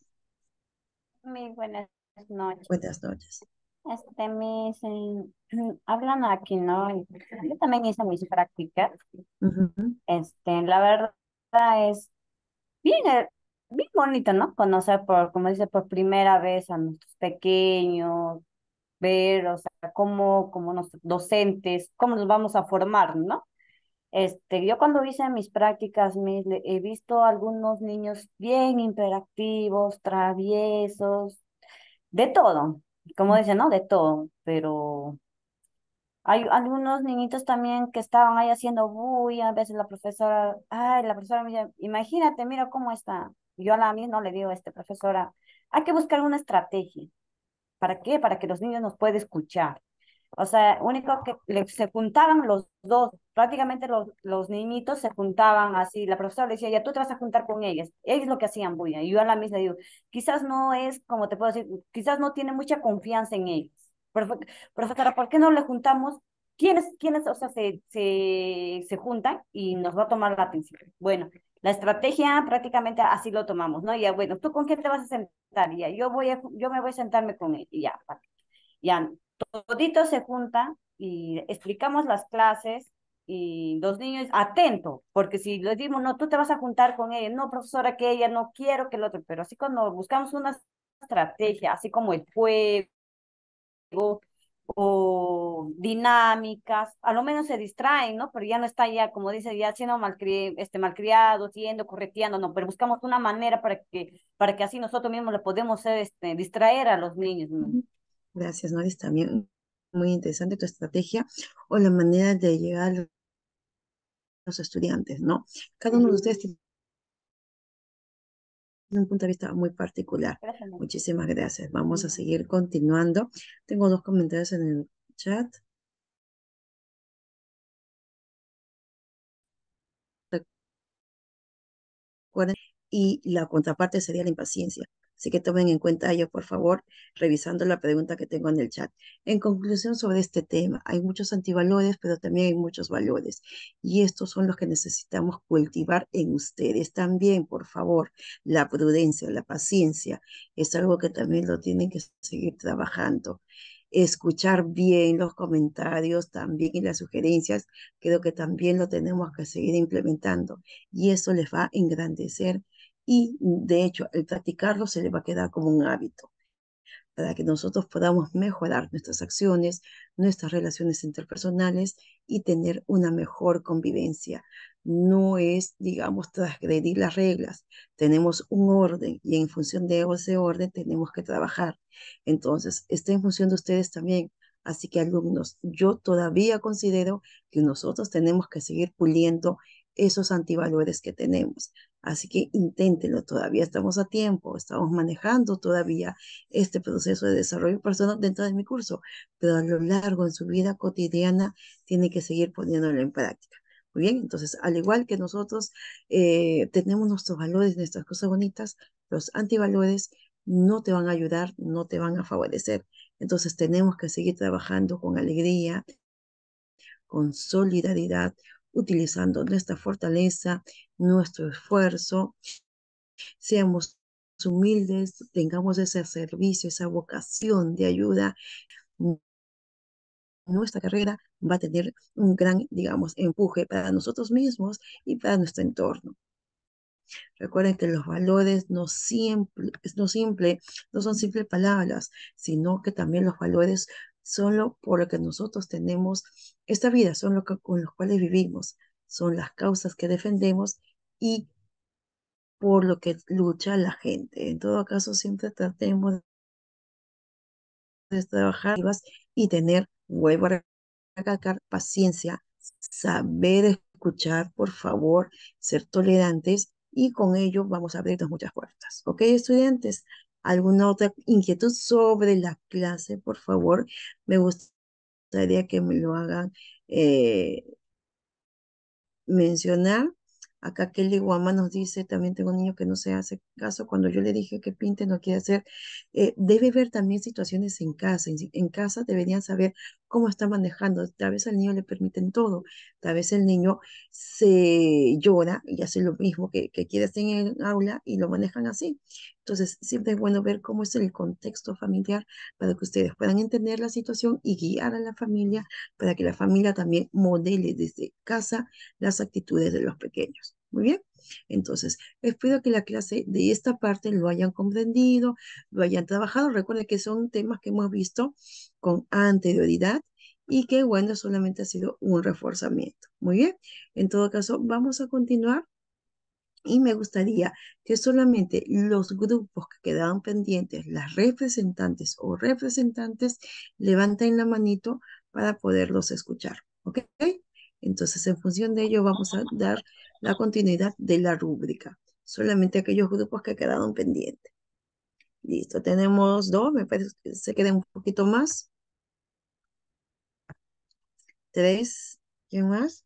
Muy buenas noches. Buenas noches. Este, mis, eh, hablan aquí, ¿no? Yo también hice mis prácticas. Ujú. Este, la verdad es bien, eh, bien bonito, ¿no? Conocer por, como dice, por primera vez a nuestros pequeños, ver, o sea, cómo, cómo los docentes, cómo nos vamos a formar, ¿no? Este, yo cuando hice mis prácticas, mis, le- he visto algunos niños bien hiperactivos, traviesos, de todo, como dicen, ¿no? De todo, pero hay algunos niñitos también que estaban ahí haciendo bulla, a veces la profesora, ay, la profesora me dice, imagínate, mira cómo está. Yo a la mí no le digo, este, profesora, hay que buscar una estrategia. ¿Para qué? Para que los niños nos puedan escuchar. O sea, único que le- se juntaban los dos, prácticamente los, los niñitos se juntaban así, la profesora le decía, ya tú te vas a juntar con ellas, ellos lo que hacían bulla, y yo a la misma digo, quizás no es, como te puedo decir, quizás no tiene mucha confianza en ellos. Profe- Profesora, ¿por qué no le juntamos? ¿Quiénes, quiénes, o sea, se, se, se juntan y nos va a tomar la atención? Bueno, la estrategia prácticamente así lo tomamos, ¿no? Ya, bueno, ¿tú con quién te vas a sentar? Ya, yo voy a, yo me voy a sentarme con él, y ya, ya, toditos se juntan y explicamos las clases y los niños atentos, porque si les dimos, no, tú te vas a juntar con ella, no, profesora, que ella no quiero que el otro, pero así cuando buscamos una estrategia, así como el juego o dinámicas, a lo menos se distraen, ¿no? Pero ya no está ya, como dice, ya siendo malcri este, malcriados, yendo, correteando, no, pero buscamos una manera para que, para que así nosotros mismos le podemos hacer, este, distraer a los niños, ¿no? Ujú. Gracias, Noris. También muy interesante tu estrategia o la manera de llegar a los estudiantes, ¿no? Cada uno de ustedes tiene un punto de vista muy particular. Gracias, Mari. Muchísimas gracias. Vamos a seguir continuando. Tengo dos comentarios en el chat. Recuerden, y la contraparte sería la impaciencia. Así que tomen en cuenta ello, por favor, revisando la pregunta que tengo en el chat. En conclusión sobre este tema, hay muchos antivalores, pero también hay muchos valores. Y estos son los que necesitamos cultivar en ustedes también, por favor. La prudencia, la paciencia, es algo que también lo tienen que seguir trabajando. Escuchar bien los comentarios también y las sugerencias, creo que también lo tenemos que seguir implementando y eso les va a engrandecer y de hecho el practicarlo se les va a quedar como un hábito para que nosotros podamos mejorar nuestras acciones, nuestras relaciones interpersonales y tener una mejor convivencia. No es, digamos, transgredir las reglas. Tenemos un orden y en función de ese orden tenemos que trabajar. Entonces, está en función de ustedes también. Así que alumnos, yo todavía considero que nosotros tenemos que seguir puliendo esos antivalores que tenemos. Así que inténtenlo, todavía estamos a tiempo, estamos manejando todavía este proceso de desarrollo personal dentro de mi curso, pero a lo largo en su vida cotidiana tiene que seguir poniéndolo en práctica. Muy bien, entonces, al igual que nosotros eh, tenemos nuestros valores, nuestras cosas bonitas, los antivalores no te van a ayudar, no te van a favorecer. Entonces, tenemos que seguir trabajando con alegría, con solidaridad, utilizando nuestra fortaleza, nuestro esfuerzo, seamos humildes, tengamos ese servicio, esa vocación de ayuda. Nuestra carrera va a tener un gran, digamos, empuje para nosotros mismos y para nuestro entorno. Recuerden que los valores no siempre, no simple, no son simples palabras, sino que también los valores solo por lo que nosotros tenemos esta vida, son lo que, con los cuales vivimos, son las causas que defendemos y por lo que lucha la gente. En todo caso, siempre tratemos de trabajar y tener, vuelvo a recalcar, paciencia, saber escuchar, por favor, ser tolerantes y con ello vamos a abrirnos muchas puertas. ¿Ok, estudiantes? ¿Alguna otra inquietud sobre la clase? Por favor, me gustaría que me lo hagan eh, mencionar. Acá Kelly Guama nos dice, también tengo un niño que no se hace caso. Cuando yo le dije que pinte, no quiere hacer. Eh, debe ver también situaciones en casa. En, en casa deberían saber cómo está manejando. Tal vez al niño le permiten todo. Tal vez el niño se llora y hace lo mismo que, que quiere hacer en el aula y lo manejan así. Entonces, siempre es bueno ver cómo es el contexto familiar para que ustedes puedan entender la situación y guiar a la familia para que la familia también modele desde casa las actitudes de los pequeños. Muy bien. Entonces, espero que la clase de esta parte lo hayan comprendido, lo hayan trabajado. Recuerden que son temas que hemos visto con anterioridad y que, bueno, solamente ha sido un reforzamiento. Muy bien. En todo caso, vamos a continuar. Y me gustaría que solamente los grupos que quedaban pendientes, las representantes o representantes, levanten la manito para poderlos escuchar. ¿Ok? Entonces, en función de ello, vamos a dar la continuidad de la rúbrica. Solamente aquellos grupos que quedaron pendientes. Listo, tenemos dos, me parece que se queden un poquito más. Tres, ¿quién más?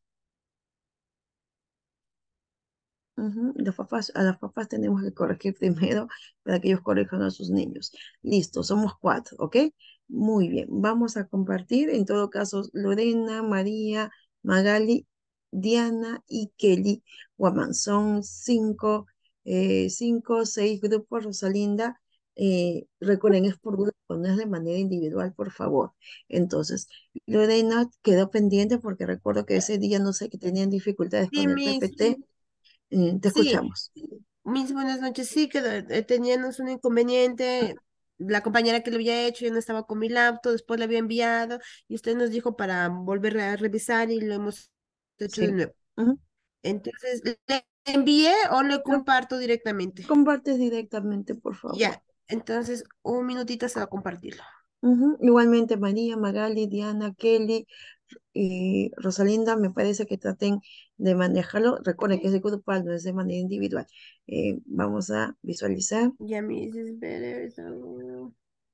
Ujú, Los papás, a los papás tenemos que corregir primero para que ellos corrijan a sus niños. Listo, somos cuatro, ¿ok? Muy bien, vamos a compartir. En todo caso, Lorena, María, Magali, Diana y Kelly Guamán. Son cinco, eh, cinco, seis grupos, Rosalinda. Eh, recuerden, es por grupo, no es de manera individual, por favor. Entonces, Lorena quedó pendiente porque recuerdo que ese día no sé que tenían dificultades Sí, con el mis, P P T. Eh, te sí, escuchamos. mis buenas noches. Sí, que eh, teníamos un inconveniente. La compañera que lo había hecho ya no estaba con mi laptop, después le había enviado y usted nos dijo para volver a revisar y lo hemos hecho de Sí. nuevo. Ujú. Entonces, ¿le envié o le Lo comparto directamente? compartes directamente, por favor. Ya, entonces un minutito se va a compartirlo. Ujú. Igualmente, María, Magali, Diana, Kelly y Rosalinda, me parece que traten de manejarlo. Recuerden que es de grupal, no es de manera individual. Eh, vamos a visualizar Ya, Miss is better. so-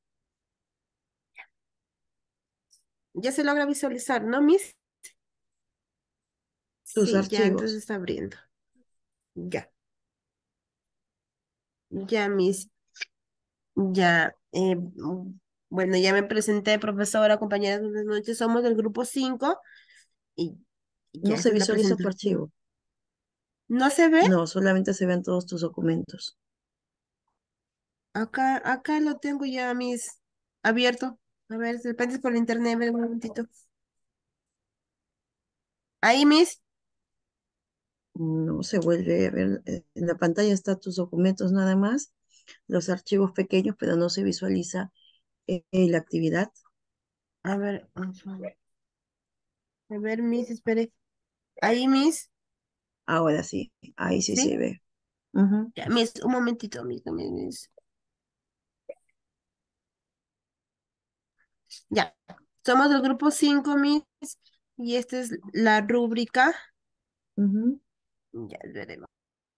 Ya se logra visualizar, ¿no, Miss? tus Sí, ya, entonces archivos. está abriendo. Ya, ya, Miss. Ya, eh, mm, bueno, ya me presenté, profesora, compañeras, buenas noches. Somos del grupo cinco y y No ya, se esa es la visualiza tu presentación. archivo. ¿No se ve? No, solamente se ven todos tus documentos. Acá, acá lo tengo ya, Miss, abierto. A ver, de repente es por el internet, a ver un momentito. Ahí, Miss. No se vuelve a ver. eh, En la pantalla están tus documentos nada más, los archivos pequeños, pero no se visualiza eh, la actividad. A ver, ujú. A ver, Miss, espere. Ahí, Miss. Ahora sí, ahí sí se ¿Sí? ve. Ujú. Ya, Miss, un momentito, Miss, Miss, Miss. Ya, somos del grupo cinco, Miss, y esta es la rúbrica. Ujú. Ya, veremos.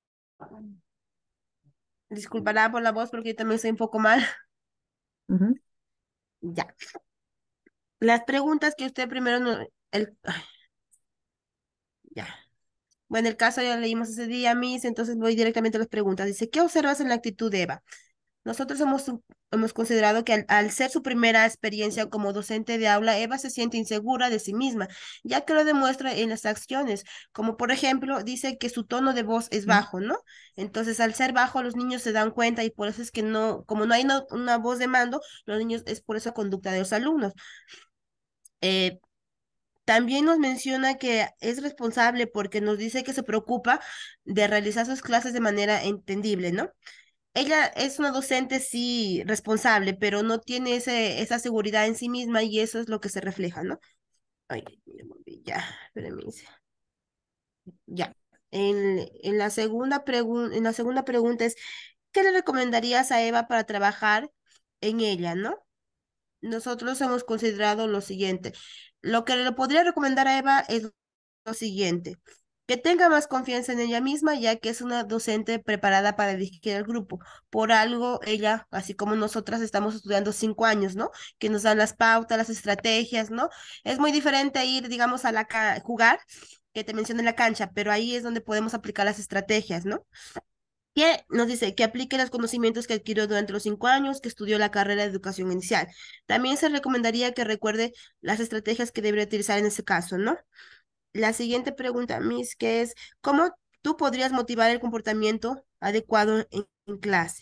Disculpará por la voz porque yo también estoy un poco mal. Ujú. Ya. Las preguntas que usted primero no, el, ay, ya. Bueno, el caso ya leímos ese día, Miss, entonces voy directamente a las preguntas. Dice, ¿qué observas en la actitud de Eva? Nosotros hemos, su- hemos considerado que al, al ser su primera experiencia como docente de aula, Eva se siente insegura de sí misma, ya que lo demuestra en las acciones, como por ejemplo, dice que su tono de voz es Ujú. bajo, ¿no? Entonces, al ser bajo, los niños se dan cuenta y por eso es que no, como no hay no- una voz de mando, los niños, es por esa conducta de los alumnos. Eh, También nos menciona que es responsable porque nos dice que se preocupa de realizar sus clases de manera entendible, ¿no? ella es una docente, sí, responsable, pero no tiene ese, esa seguridad en sí misma y eso es lo que se refleja, ¿no? Ay, me moví, ya, espérenme. Ya. En, en la segunda pregun- en la segunda pregunta es, ¿qué le recomendarías a Eva para trabajar en ella, no? Nosotros hemos considerado lo siguiente. Lo que le podría recomendar a Eva es lo siguiente, que tenga más confianza en ella misma, ya que es una docente preparada para dirigir el grupo. Por algo, ella, así como nosotras, estamos estudiando cinco años, ¿no? Que nos dan las pautas, las estrategias, ¿no? Es muy diferente ir, digamos, a la ca- jugar, que te mencioné en la cancha, pero ahí es donde podemos aplicar las estrategias, ¿no? Que nos dice que aplique los conocimientos que adquirió durante los cinco años que estudió la carrera de educación inicial. También se recomendaría que recuerde las estrategias que debería utilizar en ese caso, ¿no? La siguiente pregunta, Miss, que es, ¿cómo tú podrías motivar el comportamiento adecuado en, en clase?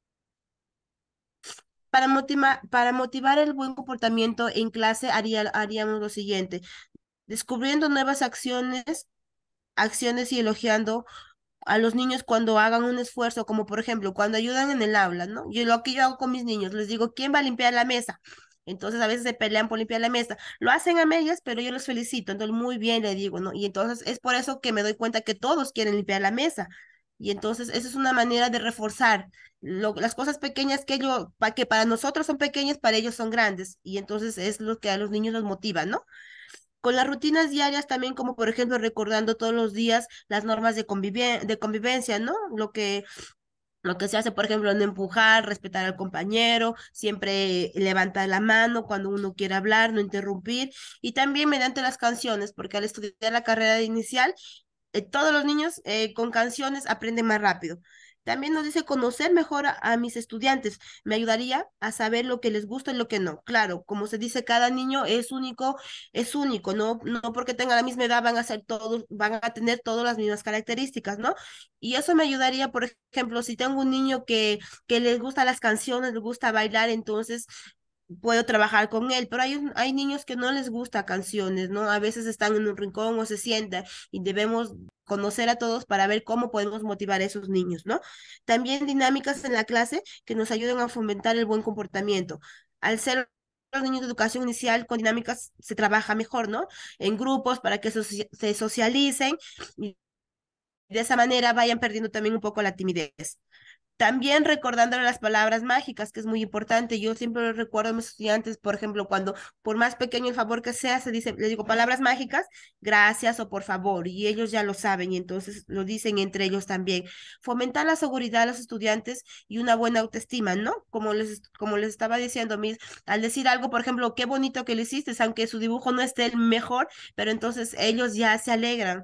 Para motiva- para motivar el buen comportamiento en clase haría, haríamos lo siguiente, descubriendo nuevas acciones, acciones y elogiando a los niños cuando hagan un esfuerzo, como por ejemplo, cuando ayudan en el aula, ¿no? Yo lo que yo hago con mis niños, les digo, ¿quién va a limpiar la mesa? Entonces a veces se pelean por limpiar la mesa. Lo hacen a medias, pero yo los felicito. Entonces muy bien le digo, ¿no? Y entonces es por eso que me doy cuenta que todos quieren limpiar la mesa. Y entonces esa es una manera de reforzar lo- las cosas pequeñas que ellos, pa- que para nosotros son pequeñas, para ellos son grandes. Y entonces es lo que a los niños los motiva, ¿no? Con las rutinas diarias también, como por ejemplo recordando todos los días las normas de conviven- de convivencia, ¿no? Lo que, lo que se hace, por ejemplo, no empujar, respetar al compañero, siempre levantar la mano cuando uno quiere hablar, no interrumpir, y también mediante las canciones, porque al estudiar la carrera inicial, eh, todos los niños eh, con canciones aprenden más rápido. También nos dice conocer mejor a, a mis estudiantes. Me ayudaría a saber lo que les gusta y lo que no. Claro, como se dice, cada niño es único, es único, no, no porque tenga la misma edad van a ser todos, van a tener todas las mismas características, ¿no? Y eso me ayudaría, por ejemplo, si tengo un niño que, que les gusta las canciones, les gusta bailar, entonces puedo trabajar con él, pero hay, un- hay niños que no les gusta canciones, ¿no? A veces están en un rincón o se sientan y debemos conocer a todos para ver cómo podemos motivar a esos niños, ¿no? También dinámicas en la clase que nos ayuden a fomentar el buen comportamiento. Al ser los niños de educación inicial con dinámicas se trabaja mejor, ¿no? En grupos para que soci- se socialicen y de esa manera vayan perdiendo también un poco la timidez. También recordándole las palabras mágicas, que es muy importante. Yo siempre recuerdo a mis estudiantes, por ejemplo, cuando por más pequeño el favor que sea, se dice, les digo palabras mágicas, gracias o por favor, y ellos ya lo saben y entonces lo dicen entre ellos también. Fomentar la seguridad a los estudiantes y una buena autoestima, ¿no? Como les, como les estaba diciendo, mis, al decir algo, por ejemplo, qué bonito que lo hiciste, aunque su dibujo no esté el mejor, pero entonces ellos ya se alegran.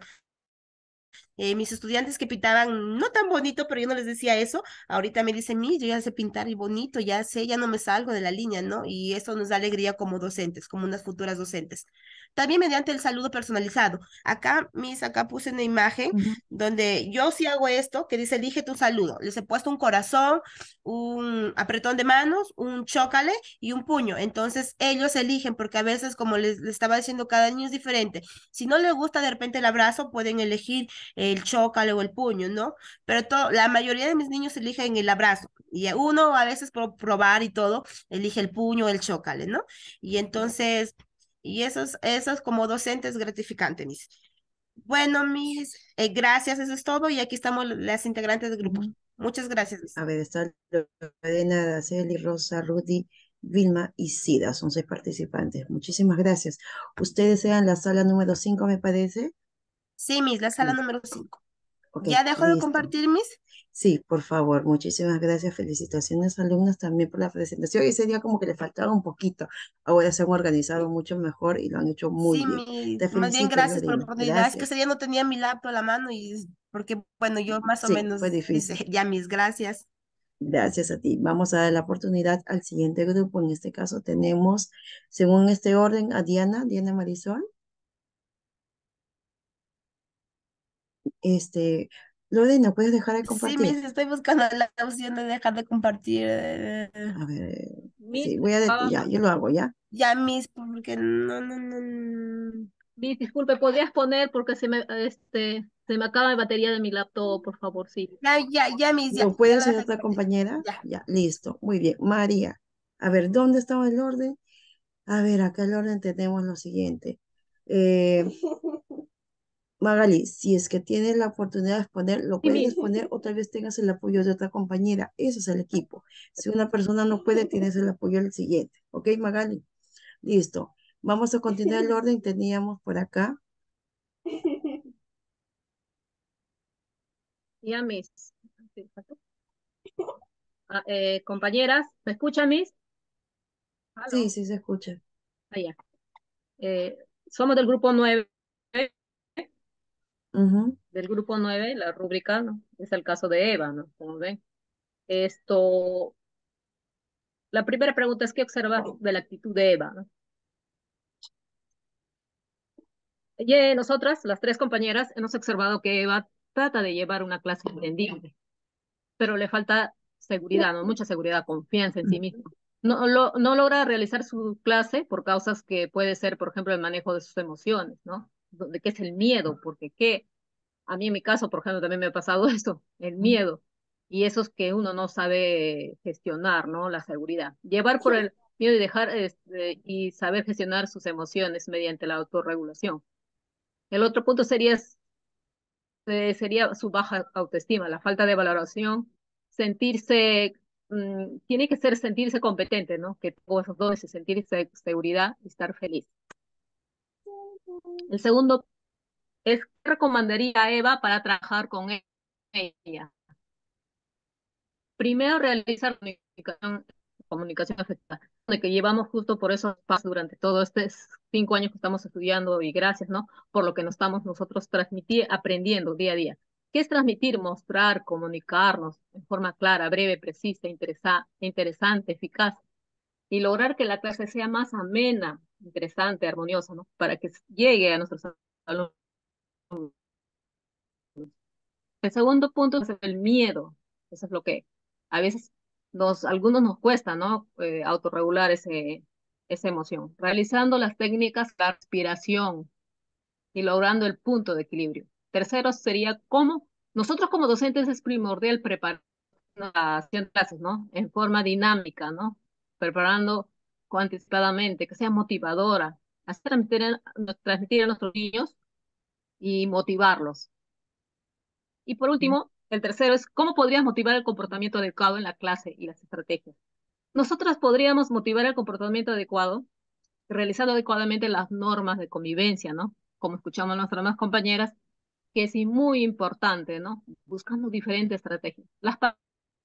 Eh, mis estudiantes que pintaban no tan bonito, pero yo no les decía eso. Ahorita me dicen, mi, yo ya sé pintar y bonito, ya sé, ya no me salgo de la línea, ¿no? Y eso nos da alegría como docentes, como unas futuras docentes. También mediante el saludo personalizado. Acá, mis, acá puse una imagen Ujú. donde yo sí hago esto, que dice, elige tu saludo. Les he puesto un corazón, un apretón de manos, un chócale y un puño. Entonces, ellos eligen, porque a veces, como les, les estaba diciendo, cada niño es diferente. Si no les gusta de repente el abrazo, pueden elegir el chócale o el puño, ¿no? Pero to- la mayoría de mis niños eligen el abrazo y uno a veces por probar y todo, elige el puño o el chócale, ¿no? Y entonces, y eso es, eso es como docente es gratificante, mis. Bueno, mis, eh, gracias, eso es todo y aquí estamos las integrantes del grupo. Ujú. Muchas gracias, mis. A ver, está Lorena, Araceli, Rosa, Rudy, Vilma y Sida. Son seis participantes. Muchísimas gracias. Ustedes sean la sala número cinco, me parece. Sí, mis, la sala número cinco. Ok, ¿Ya dejo de listo. compartir, mis? Sí, por favor, muchísimas gracias. Felicitaciones, alumnas, también por la presentación. Ese día como que le faltaba un poquito. Ahora se han organizado mucho mejor y lo han hecho muy Sí, bien. mis, Te más bien felicito, gracias por la Lorena. oportunidad. Es que ese Gracias. día no tenía mi laptop a la mano y porque, bueno, yo más o Sí, fue menos dice, difícil. ya mis gracias. Gracias a ti. Vamos a dar la oportunidad al siguiente grupo. En este caso tenemos, según este orden, a Diana, Diana Marisol. Este, Lorena, ¿puedes dejar de Sí, compartir? mis, estoy buscando la opción de dejar de compartir. eh, A ver, Miss, sí, voy a, det- ah, ya, yo lo hago, ¿ya? Ya mis, porque no, no, no. no. Miss, disculpe, ¿podrías poner porque se me, este, se me acaba la batería de mi laptop, por favor, sí. Ya, ya, ya, mis, ya. ¿Lo puede Ya hacer vas a otra compartir. compañera? Ya. Ya, listo. Muy bien. María. A ver, ¿dónde estaba el orden? A ver, acá el orden tenemos lo siguiente. Eh, Magali, si es que tienes la oportunidad de exponer, lo Sí, puedes Miss. exponer o tal vez tengas el apoyo de otra compañera. Ese es el equipo. Si una persona no puede, tienes el apoyo del siguiente. ¿Ok, Magali? Listo. Vamos a continuar el orden. Teníamos por acá. Ya, Miss. Ah, eh, compañeras, ¿me escuchan, Miss? Sí, ¿Aló? sí se escucha. Ah, ya. Eh, somos del grupo nueve, Ujú. del grupo nueve, la rúbrica, ¿no? Es el caso de Eva, ¿no? Como ven. Esto, la primera pregunta es, ¿qué observas de la actitud de Eva, ¿no? Y eh, nosotras, las tres compañeras, hemos observado que Eva trata de llevar una clase entendible, pero le falta seguridad, ¿no? Mucha seguridad, confianza en sí misma. No, lo, no logra realizar su clase por causas que puede ser, por ejemplo, el manejo de sus emociones, ¿no? De qué es el miedo, porque qué, a mí en mi caso, por ejemplo, también me ha pasado eso, el miedo, y eso es que uno no sabe gestionar, ¿no? La seguridad. Llevar por el miedo y dejar este, y saber gestionar sus emociones mediante la autorregulación. El otro punto sería eh, sería su baja autoestima, la falta de valoración, sentirse, mm, tiene que ser sentirse competente, ¿no? Que todos esos dos, sentirse seguridad y estar feliz. El segundo es, ¿qué recomendaría a Eva para trabajar con e- ella? Primero, realizar comunicación, comunicación efectiva, de que llevamos justo por esos pasos durante todos estos cinco años que estamos estudiando y gracias, ¿no? Por lo que nos estamos nosotros transmitir, aprendiendo día a día. ¿Qué es transmitir, mostrar, comunicarnos en forma clara, breve, precisa, interesa, interesante, eficaz y lograr que la clase sea más amena, interesante, armoniosa, ¿no? Para que llegue a nuestros alumnos. El segundo punto es el miedo. Eso es lo que a veces nos, a algunos nos cuesta, ¿no? Eh, autorregular ese, esa emoción. Realizando las técnicas de respiración y logrando el punto de equilibrio. Tercero sería cómo nosotros como docentes es primordial preparar haciendo clases, ¿no? En forma dinámica, ¿no? Preparando anticipadamente, que sea motivadora, hacer transmitir, a- transmitir a nuestros niños y motivarlos. Y por último, el tercero es cómo podrías motivar el comportamiento adecuado en la clase y las estrategias. Nosotras podríamos motivar el comportamiento adecuado realizando adecuadamente las normas de convivencia, ¿no? Como escuchamos a nuestras demás compañeras, que es muy importante, ¿no? Buscando diferentes estrategias. Las pa-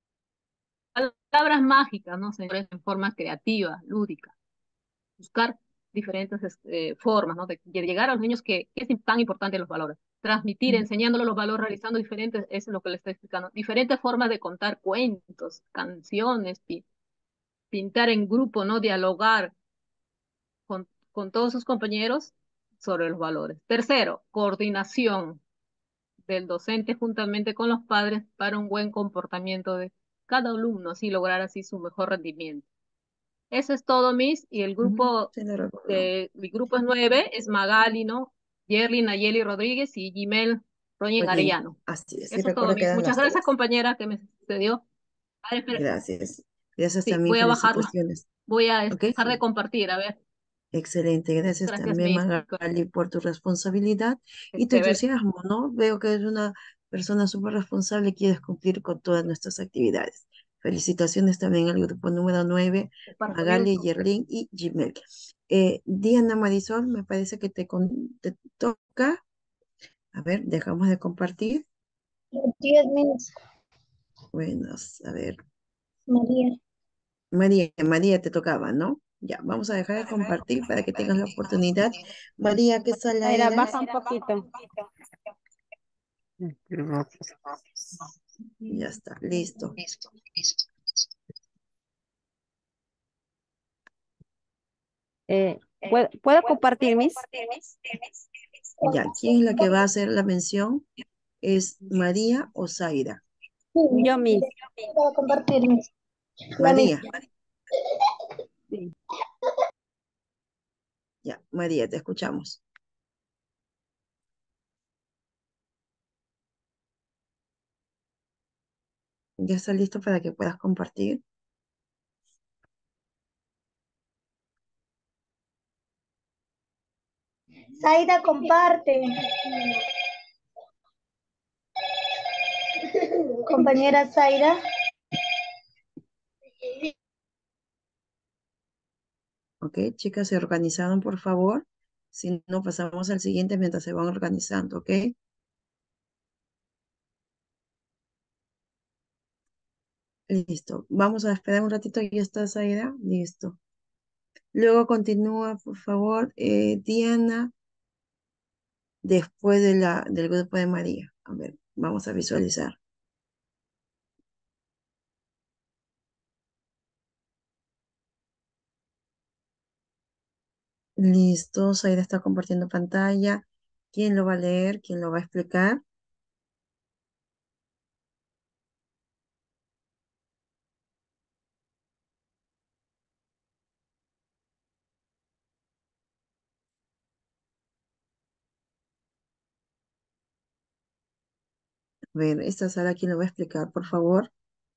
palabras mágicas, ¿no? Se expresan en forma creativa, lúdica. Buscar diferentes este, formas, ¿no? De, de llegar a los niños que, que es tan importante los valores. Transmitir, enseñándoles los valores, realizando diferentes, eso es lo que le estoy explicando, diferentes formas de contar cuentos, canciones, pi- pintar en grupo, ¿no? Dialogar con, con todos sus compañeros sobre los valores. Tercero, coordinación del docente juntamente con los padres para un buen comportamiento de cada alumno, así lograr así su mejor rendimiento. Eso es todo, Miss. Y el Ujú. grupo Sí, lo recuerdo. de mi grupo es nueve, es Magali, ¿no? Yerly, Nayeli Rodríguez y Gimel Roñen Muy bien. Arellano. Así es. Y Eso es todo, recuerda que Miss. eran Muchas las gracias, tres. compañera, que me sucedió. A ver, espera. Gracias. Gracias Sí, también. voy a bajarlo. Felicitaciones. Voy a ¿Ok? dejar de compartir. A ver. Excelente. Gracias Gracias, también, Miss. Magali, por tu responsabilidad Qué y tu chévere. entusiasmo, ¿no? Veo que eres una persona súper responsable y quieres cumplir con todas nuestras actividades. Felicitaciones también al grupo número nueve, Comparto, Magali, Milton. Yerlin y Gmail. Eh, Diana Marisol, me parece que te, con- te toca. A ver, dejamos de compartir. Diez minutos, Bueno, a ver. María. María, María te tocaba, ¿no? Ya, vamos a dejar de compartir para que tengas la oportunidad. María, ¿qué sala Era, eras? baja un poquito. Ya está, listo. Eh, ¿puedo, ¿puedo compartir mis? Ya, ¿quién es la que va a hacer la mención? ¿Es María o Zaira? Yo mis. Para compartir mis. La María, misma. Sí. ya, María, te escuchamos. ¿Ya está listo para que puedas compartir? Zaida, comparte. Compañera Zaida. Ok, chicas, se organizaron, por favor. Si no, pasamos al siguiente mientras se van organizando, ¿ok? Listo. Vamos a esperar un ratito. ¿Ya está, Zaida? Listo. Luego continúa, por favor, eh, Diana, después de la, del grupo de María. A ver, vamos a visualizar. Listo, Zaida está compartiendo pantalla. ¿Quién lo va a leer? ¿Quién lo va a explicar? A ver, esta Sara, ¿quién lo va a explicar, por favor?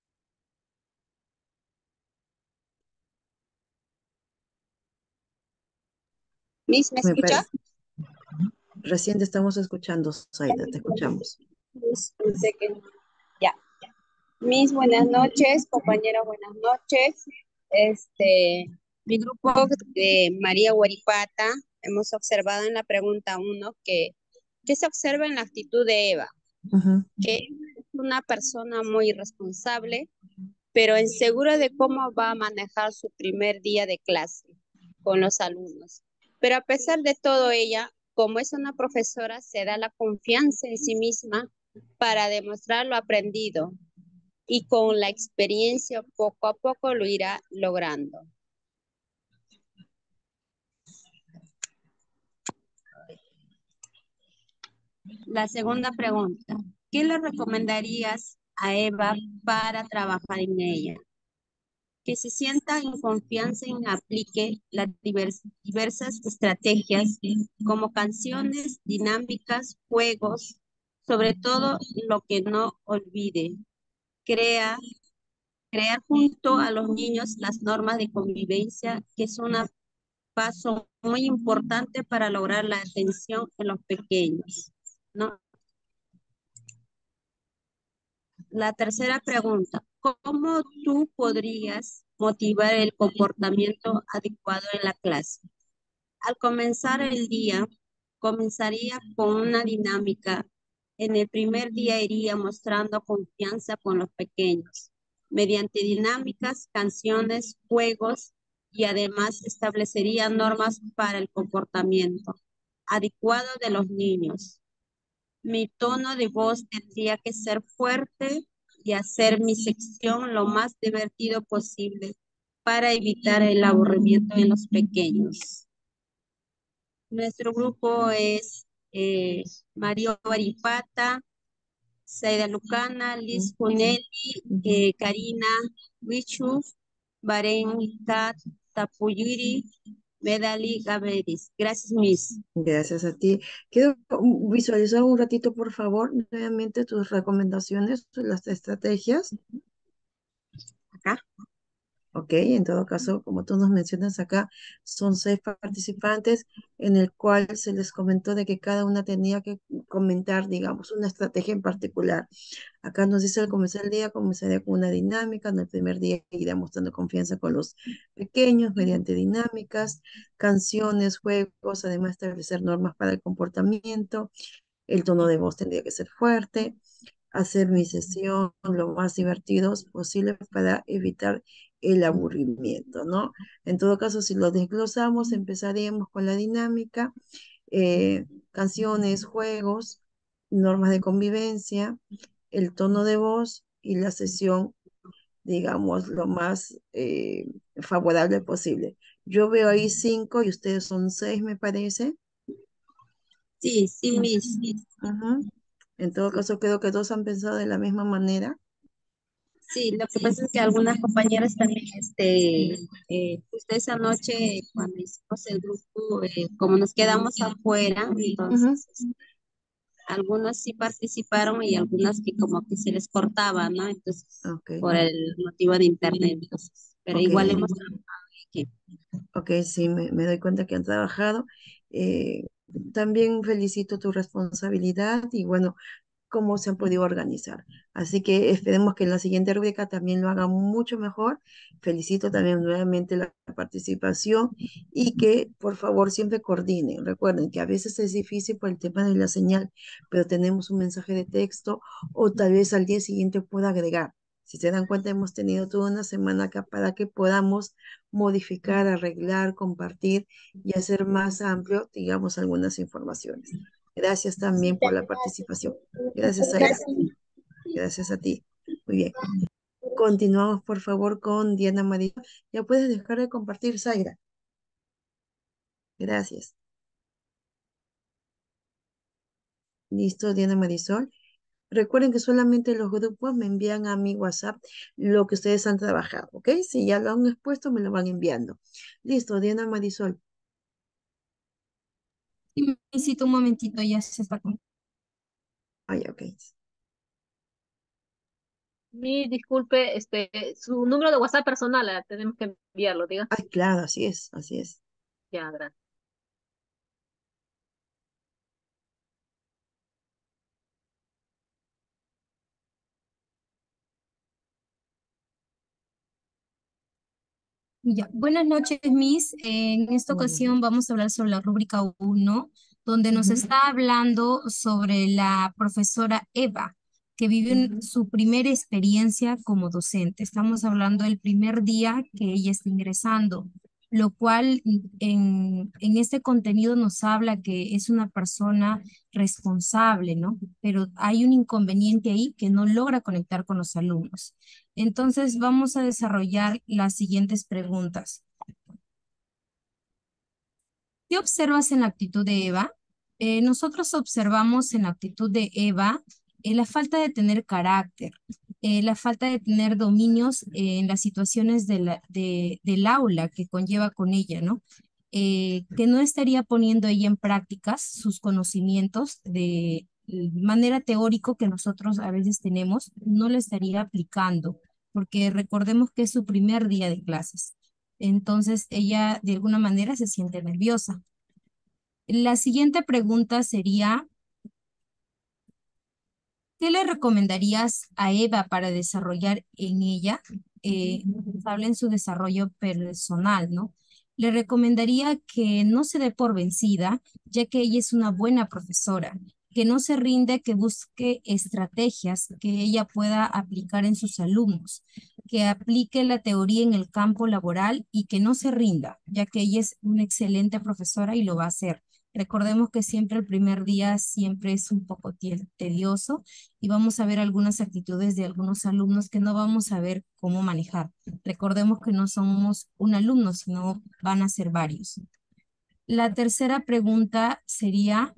Miss, ¿me Me escucha? parece. Recién te estamos escuchando, Zaida, te escuchamos. Miss, pensé que no. Ya. Miss, buenas noches, compañeros, buenas noches. Este, mi grupo de María Guaripata, hemos observado en la pregunta uno que, ¿qué se observa en la actitud de Eva? Ujú. Que es una persona muy responsable, pero insegura de cómo va a manejar su primer día de clase con los alumnos. Pero a pesar de todo ella, como es una profesora, se da la confianza en sí misma para demostrar lo aprendido y con la experiencia poco a poco lo irá logrando. La segunda pregunta, ¿qué le recomendarías a Eva para trabajar en ella? Que se sienta en confianza y aplique las divers- diversas estrategias como canciones, dinámicas, juegos, sobre todo lo que no olvide. Crea, crear junto a los niños las normas de convivencia, que es un paso muy importante para lograr la atención en los pequeños, ¿no? La tercera pregunta, ¿cómo tú podrías motivar el comportamiento adecuado en la clase? Al comenzar el día, comenzaría con una dinámica. En el primer día iría mostrando confianza con los pequeños, mediante dinámicas, canciones, juegos y además establecería normas para el comportamiento adecuado de los niños. Mi tono de voz tendría que ser fuerte y hacer mi sección lo más divertido posible para evitar el aburrimiento en los pequeños. Nuestro grupo es eh, Mario Baripata, Zaida Lucana, Liz Punelli, eh, Karina Wichu, Baren Kat Tapuyuri, Medali Gaberis. Gracias, Miss. Gracias a ti. Quiero um, visualizar un ratito, por favor, nuevamente tus recomendaciones, las estrategias. Acá. Ok, en todo caso, como tú nos mencionas acá, son seis participantes en el cual se les comentó de que cada una tenía que comentar, digamos, una estrategia en particular. Acá nos dice al comenzar el día, comenzaría con una dinámica. En el primer día irá mostrando confianza con los pequeños mediante dinámicas, canciones, juegos, además establecer normas para el comportamiento. El tono de voz tendría que ser fuerte. Hacer mi sesión lo más divertidos posible para evitar el aburrimiento, ¿no? En todo caso, si lo desglosamos, empezaríamos con la dinámica, eh, canciones, juegos, normas de convivencia, el tono de voz y la sesión, digamos, lo más eh, favorable posible. Yo veo ahí cinco y ustedes son seis, me parece. Sí, sí, Miss. Ajá. En todo caso, creo que todos han pensado de la misma manera. Sí, lo que pasa es que algunas compañeras también, este, eh, justo esa noche cuando hicimos el grupo, eh, como nos quedamos afuera, entonces, este, algunas sí participaron y algunas que como que se les cortaba, ¿no? Entonces, Ok, por el motivo de internet, entonces, pero ok, igual hemos trabajado en equipo. ok, sí, me, me doy cuenta que han trabajado. Eh, también felicito tu responsabilidad y bueno, cómo se han podido organizar. Así que esperemos que en la siguiente rúbrica también lo hagan mucho mejor. Felicito también nuevamente la participación y que por favor siempre coordinen. Recuerden que a veces es difícil por el tema de la señal, pero tenemos un mensaje de texto o tal vez al día siguiente pueda agregar. Si se dan cuenta, hemos tenido toda una semana acá para que podamos modificar, arreglar, compartir y hacer más amplio, digamos, algunas informaciones. Gracias también por la participación. Gracias, Zaira. Gracias a ti. Muy bien. Continuamos, por favor, con Diana María. Ya puedes dejar de compartir, Zaira. Gracias. Listo, Diana Marisol. Recuerden que solamente los grupos me envían a mi WhatsApp lo que ustedes han trabajado, ¿ok? Si ya lo han expuesto, me lo van enviando. Listo, Diana Marisol. Sí, necesito un momentito, ya se está con- Ay, ok. Mi disculpe, este, su número de WhatsApp personal, ah, tenemos que enviarlo, diga. Ay, claro, así es, así es. Ya, gracias. Ya. Buenas noches, Miss. En esta Buenas ocasión vamos a hablar sobre la rúbrica uno, donde nos Ujú, está hablando sobre la profesora Eva, que vivió en ujú. su primera experiencia como docente. Estamos hablando del primer día que ella está ingresando, lo cual en, en este contenido nos habla que es una persona responsable, ¿no? Pero hay un inconveniente ahí que no logra conectar con los alumnos. Entonces vamos a desarrollar las siguientes preguntas. ¿Qué observas en la actitud de Eva? Eh, nosotros observamos en la actitud de Eva eh, la falta de tener carácter, eh, la falta de tener dominios eh, en las situaciones de la- de- del aula que conlleva con ella, ¿no? Eh, que no estaría poniendo ella en prácticas sus conocimientos de eh, manera teórico que nosotros a veces tenemos, no lo estaría aplicando, porque recordemos que es su primer día de clases. Entonces ella de alguna manera se siente nerviosa. La siguiente pregunta sería, ¿qué le recomendarías a Eva para desarrollar en ella? Eh, habla en su desarrollo personal, ¿no? Le recomendaría que no se dé por vencida, ya que ella es una buena profesora, que no se rinde, que busque estrategias que ella pueda aplicar en sus alumnos, que aplique la teoría en el campo laboral y que no se rinda, ya que ella es una excelente profesora y lo va a hacer. Recordemos que siempre el primer día siempre es un poco tie- tedioso y vamos a ver algunas actitudes de algunos alumnos que no vamos a ver cómo manejar. Recordemos que no somos un alumno, sino van a ser varios. La tercera pregunta sería,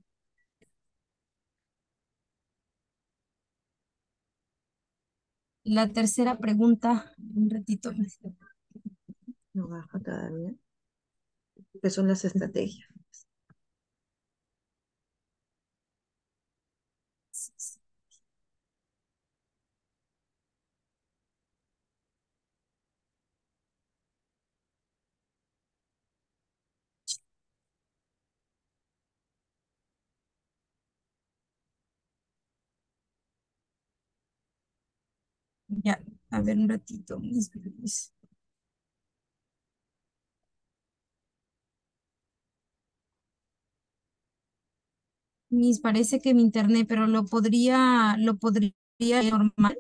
la tercera pregunta, un ratito. No baja todavía. ¿Qué son las estrategias? Ya, a ver un ratito. Mis, mis- mis- parece que mi internet, pero lo podría, lo podría normal.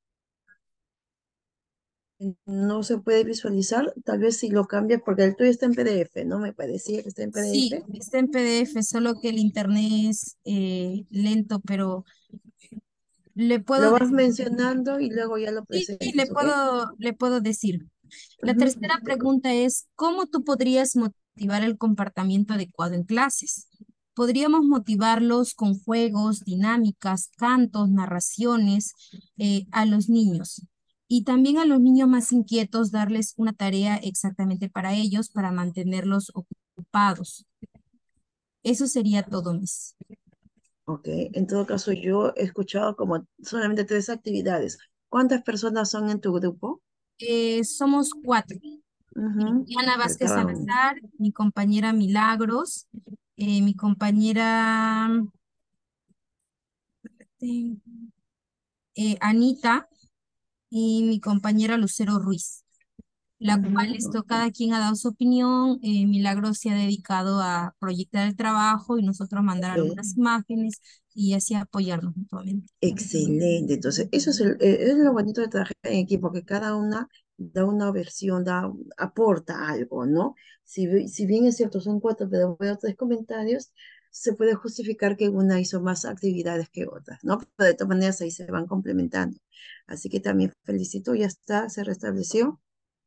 No se puede visualizar, tal vez si lo cambia, porque el tuyo está en P D F, ¿no? Me parecía que está en Sí, P D F. está en P D F, solo que el internet es eh, lento, pero le puedo Lo vas decir. mencionando y luego ya lo Sí, sí, le presentas, ¿ok? puedo, le puedo decir. La Ujú. tercera pregunta es, ¿cómo tú podrías motivar el comportamiento adecuado en clases? Podríamos motivarlos con juegos, dinámicas, cantos, narraciones eh, a los niños. Y también a los niños más inquietos darles una tarea exactamente para ellos, para mantenerlos ocupados. Eso sería todo, Miss. Ok, en todo caso yo he escuchado como solamente tres actividades. ¿Cuántas personas son en tu grupo? Eh, somos cuatro. Ujú, Diana Vázquez faltaba uno. Salazar, mi compañera Milagros, eh, mi compañera eh, Anita y mi compañera Lucero Ruiz, la cual Ujú, esto, ok. cada quien ha dado su opinión. eh, Milagros se ha dedicado a proyectar el trabajo y nosotros a mandar Ok, algunas imágenes y así apoyarnos mutuamente. excelente. Entonces, eso es, el- eh, es lo bonito de trabajar en equipo, que cada una da una versión, da, aporta algo, ¿no? Si, bi- si bien es cierto, son cuatro, pero veo tres comentarios, se puede justificar que una hizo más actividades que otras, ¿no? Pero de todas maneras ahí se van complementando. Así que también felicito, ya está, se restableció.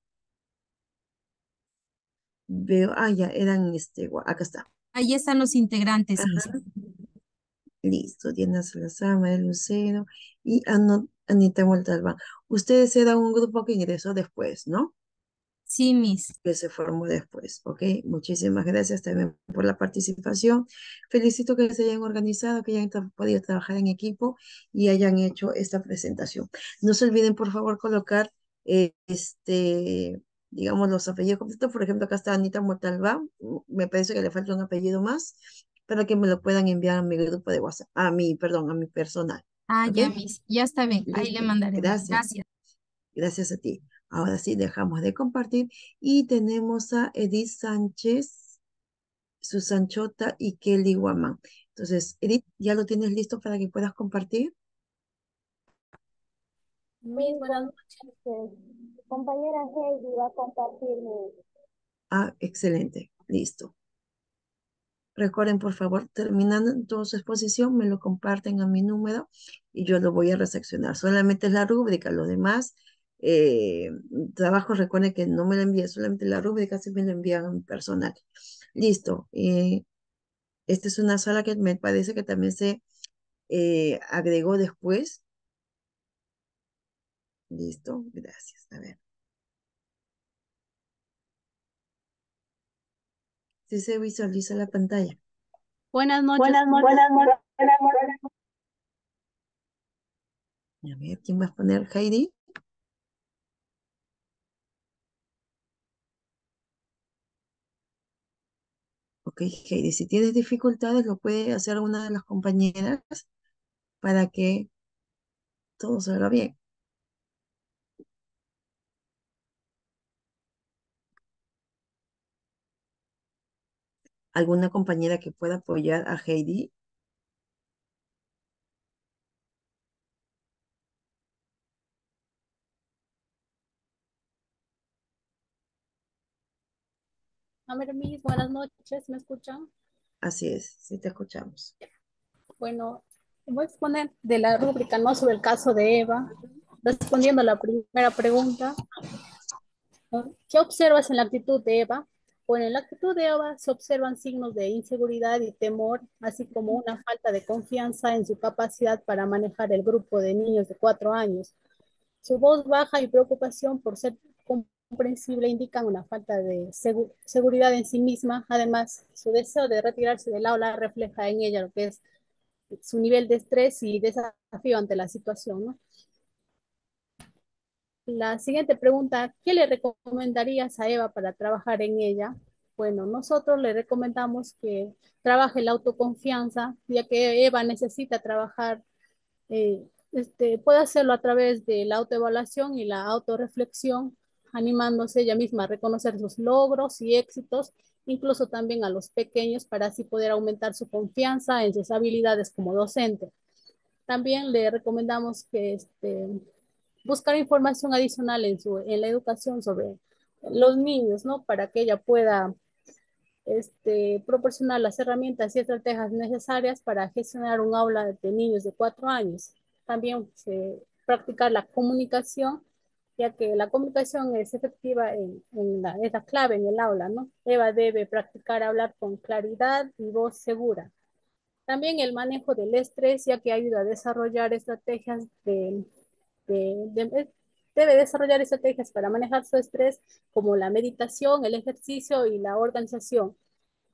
Veo, ah, ya, eran, este, gua- acá está. Ahí están los integrantes, Miss. Ajá, listo, Diana Salazar, María Lucero y Ano- Anita Montalbán. Ustedes eran un grupo que ingresó después, ¿no? Sí, Miss. Que se formó después, ¿ok? Muchísimas gracias también por la participación. Felicito que se hayan organizado, que hayan tra- podido trabajar en equipo y hayan hecho esta presentación. No se olviden, por favor, colocar, eh, este, digamos, los apellidos completos. Por ejemplo, acá está Anita Montalbán. mm, Me parece que le falta un apellido más para que me lo puedan enviar a mi grupo de WhatsApp, a mi, perdón, a mi personal, Ah, ¿ok? ya, Miss. Ya está bien. Ahí le Listo, mandaremos. gracias. Gracias. Gracias a ti. Ahora sí, dejamos de compartir y tenemos a Edith Sánchez, Susan Chota y Kelly Guamán. Entonces, Edith, ¿ya lo tienes listo para que puedas compartir? Mis buenas noches. Mi compañera Heidi va a compartir mi... Ah, excelente, listo. Recuerden, por favor, terminando toda su exposición, me lo comparten a mi número y yo lo voy a recepcionar. Solamente es la rúbrica, lo demás, eh, trabajo, recuerden que no me lo envíen, solamente la rúbrica, si me lo envían a mi personal. Listo. eh, esta es una sala que me parece que también se eh, agregó después. Listo, gracias. A ver, si se visualiza la pantalla. Buenas noches. Buenas noches. Buenas noches. Buenas noches. A ver, ¿quién va a poner Heidi? Ok, Heidi, si tienes dificultades, lo puede hacer una de las compañeras para que todo salga bien. ¿Alguna compañera que pueda apoyar a Heidi? A ver, mis buenas noches, ¿me escuchan? Así es, sí te escuchamos. Bueno, voy a exponer de la rúbrica, ¿no? Sobre el caso de Eva. Respondiendo a la primera pregunta, ¿no? ¿Qué observas en la actitud de Eva? Bueno, en la actitud de Eva se observan signos de inseguridad y temor, así como una falta de confianza en su capacidad para manejar el grupo de niños de cuatro años. Su voz baja y preocupación por ser comprensible indican una falta de segu seguridad en sí misma. Además, su deseo de retirarse del aula refleja en ella lo que es su nivel de estrés y desafío ante la situación, ¿no? La siguiente pregunta, ¿qué le recomendarías a Eva para trabajar en ella? Bueno, nosotros le recomendamos que trabaje la autoconfianza, ya que Eva necesita trabajar, eh, este, puede hacerlo a través de la autoevaluación y la autorreflexión, animándose ella misma a reconocer sus logros y éxitos, incluso también a los pequeños, para así poder aumentar su confianza en sus habilidades como docente. También le recomendamos que este, buscar información adicional en, su, en la educación sobre los niños, ¿no? Para que ella pueda este, proporcionar las herramientas y estrategias necesarias para gestionar un aula de niños de cuatro años. También eh, practicar la comunicación, ya que la comunicación es efectiva en, en la, es la clave en el aula, ¿no? Eva debe practicar hablar con claridad y voz segura. También el manejo del estrés, ya que ayuda a desarrollar estrategias de, de, de, debe desarrollar estrategias para manejar su estrés, como la meditación, el ejercicio y la organización.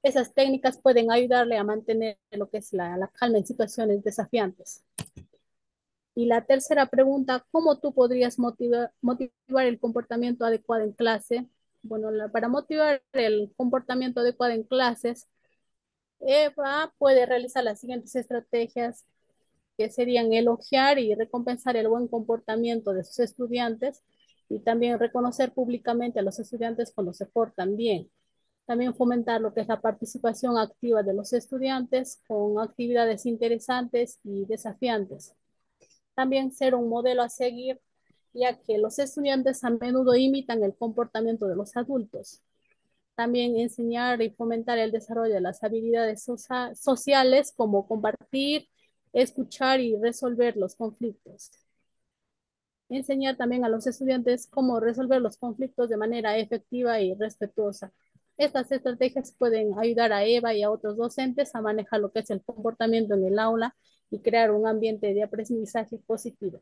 Esas técnicas pueden ayudarle a mantener lo que es la, la calma en situaciones desafiantes. Y la tercera pregunta, ¿cómo tú podrías motivar, motivar el comportamiento adecuado en clase? Bueno, la- para motivar el comportamiento adecuado en clases, Eva puede realizar las siguientes estrategias, que serían elogiar y recompensar el buen comportamiento de sus estudiantes y también reconocer públicamente a los estudiantes cuando se portan bien. También fomentar lo que es la participación activa de los estudiantes con actividades interesantes y desafiantes. También ser un modelo a seguir, ya que los estudiantes a menudo imitan el comportamiento de los adultos. También enseñar y fomentar el desarrollo de las habilidades socia- sociales como compartir, escuchar y resolver los conflictos. Enseñar también a los estudiantes cómo resolver los conflictos de manera efectiva y respetuosa. Estas estrategias pueden ayudar a Eva y a otros docentes a manejar lo que es el comportamiento en el aula y crear un ambiente de aprendizaje positivo.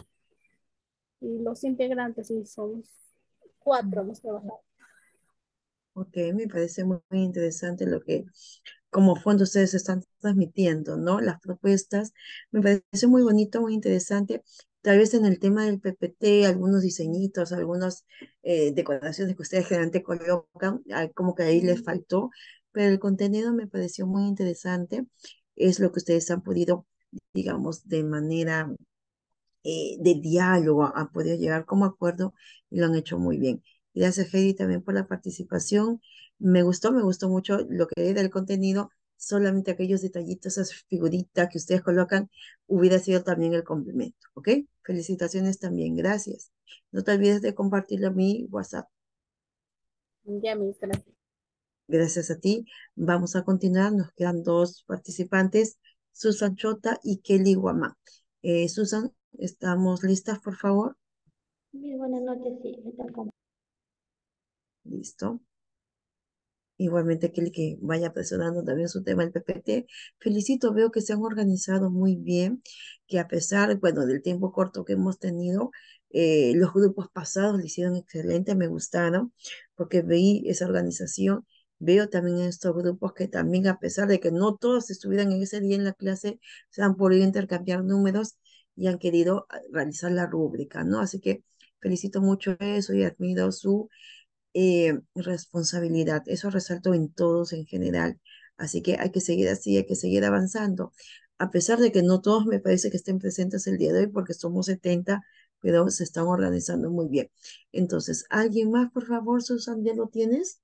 Y los integrantes, y somos cuatro, hemos trabajado. Ok, me parece muy, muy interesante lo que como fondo ustedes están transmitiendo, ¿no? Las propuestas, me parece muy bonito, muy interesante. Tal vez en el tema del P P T, algunos diseñitos, algunas eh, decoraciones que ustedes generalmente colocan, ah, como que ahí les faltó, pero el contenido me pareció muy interesante. Es lo que ustedes han podido, digamos, de manera eh, de diálogo, han podido llegar como acuerdo y lo han hecho muy bien. Gracias, Heidi, también por la participación. Me gustó, me gustó mucho lo que era el contenido, solamente aquellos detallitos, esas figuritas que ustedes colocan, hubiera sido también el complemento, ¿ok? Felicitaciones también, gracias. No te olvides de compartirlo a mi WhatsApp. Ya, mis gracias. Gracias a ti. Vamos a continuar, nos quedan dos participantes, Susan Chota y Kelly Guamán. Eh, Susan, ¿estamos listas, por favor? Muy buenas noches, sí, me toca. Listo. Igualmente aquel que vaya presionando también su tema del P P T. Felicito, veo que se han organizado muy bien, que a pesar, bueno, del tiempo corto que hemos tenido, eh, los grupos pasados lo hicieron excelente, me gustaron, porque veí esa organización. Veo también en estos grupos que también, a pesar de que no todos estuvieran en ese día en la clase, se han podido intercambiar números y han querido ah, realizar la rúbrica, ¿no? Así que felicito mucho eso y admiro su eh, responsabilidad. Eso resalto en todos en general. Así que hay que seguir así, hay que seguir avanzando. A pesar de que no todos me parece que estén presentes el día de hoy porque somos setenta, pero se están organizando muy bien. Entonces, ¿alguien más, por favor, Susan, ya lo tienes?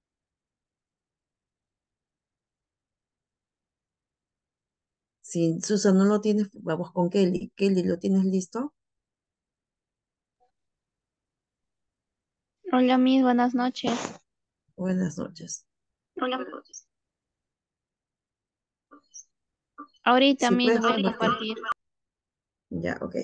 Si Susan no lo tienes, vamos con Kelly. Kelly, ¿lo tienes listo? Hola, mis buenas noches. Buenas noches. Hola. Ahorita Si mismo puedes voy a compartir. compartir. Ya, ok.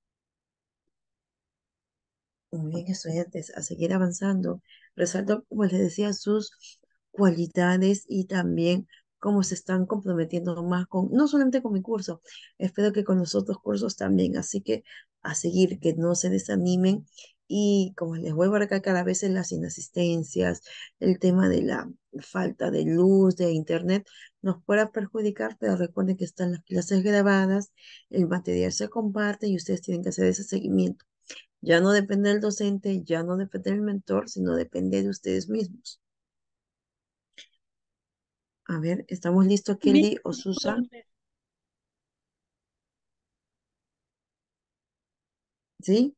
Muy bien, estudiantes, a seguir avanzando. Resalto, como les decía, sus cualidades y también cómo se están comprometiendo más con, no solamente con mi curso, espero que con los otros cursos también. Así que a seguir, que no se desanimen. Y como les vuelvo a recalcar, a veces las inasistencias, el tema de la falta de luz, de internet, nos pueda perjudicar, pero recuerden que están las clases grabadas, el material se comparte y ustedes tienen que hacer ese seguimiento. Ya no depende del docente, ya no depende del mentor, sino depende de ustedes mismos. A ver, ¿estamos listos, Bien, Kelly o Susan? ¿Sí?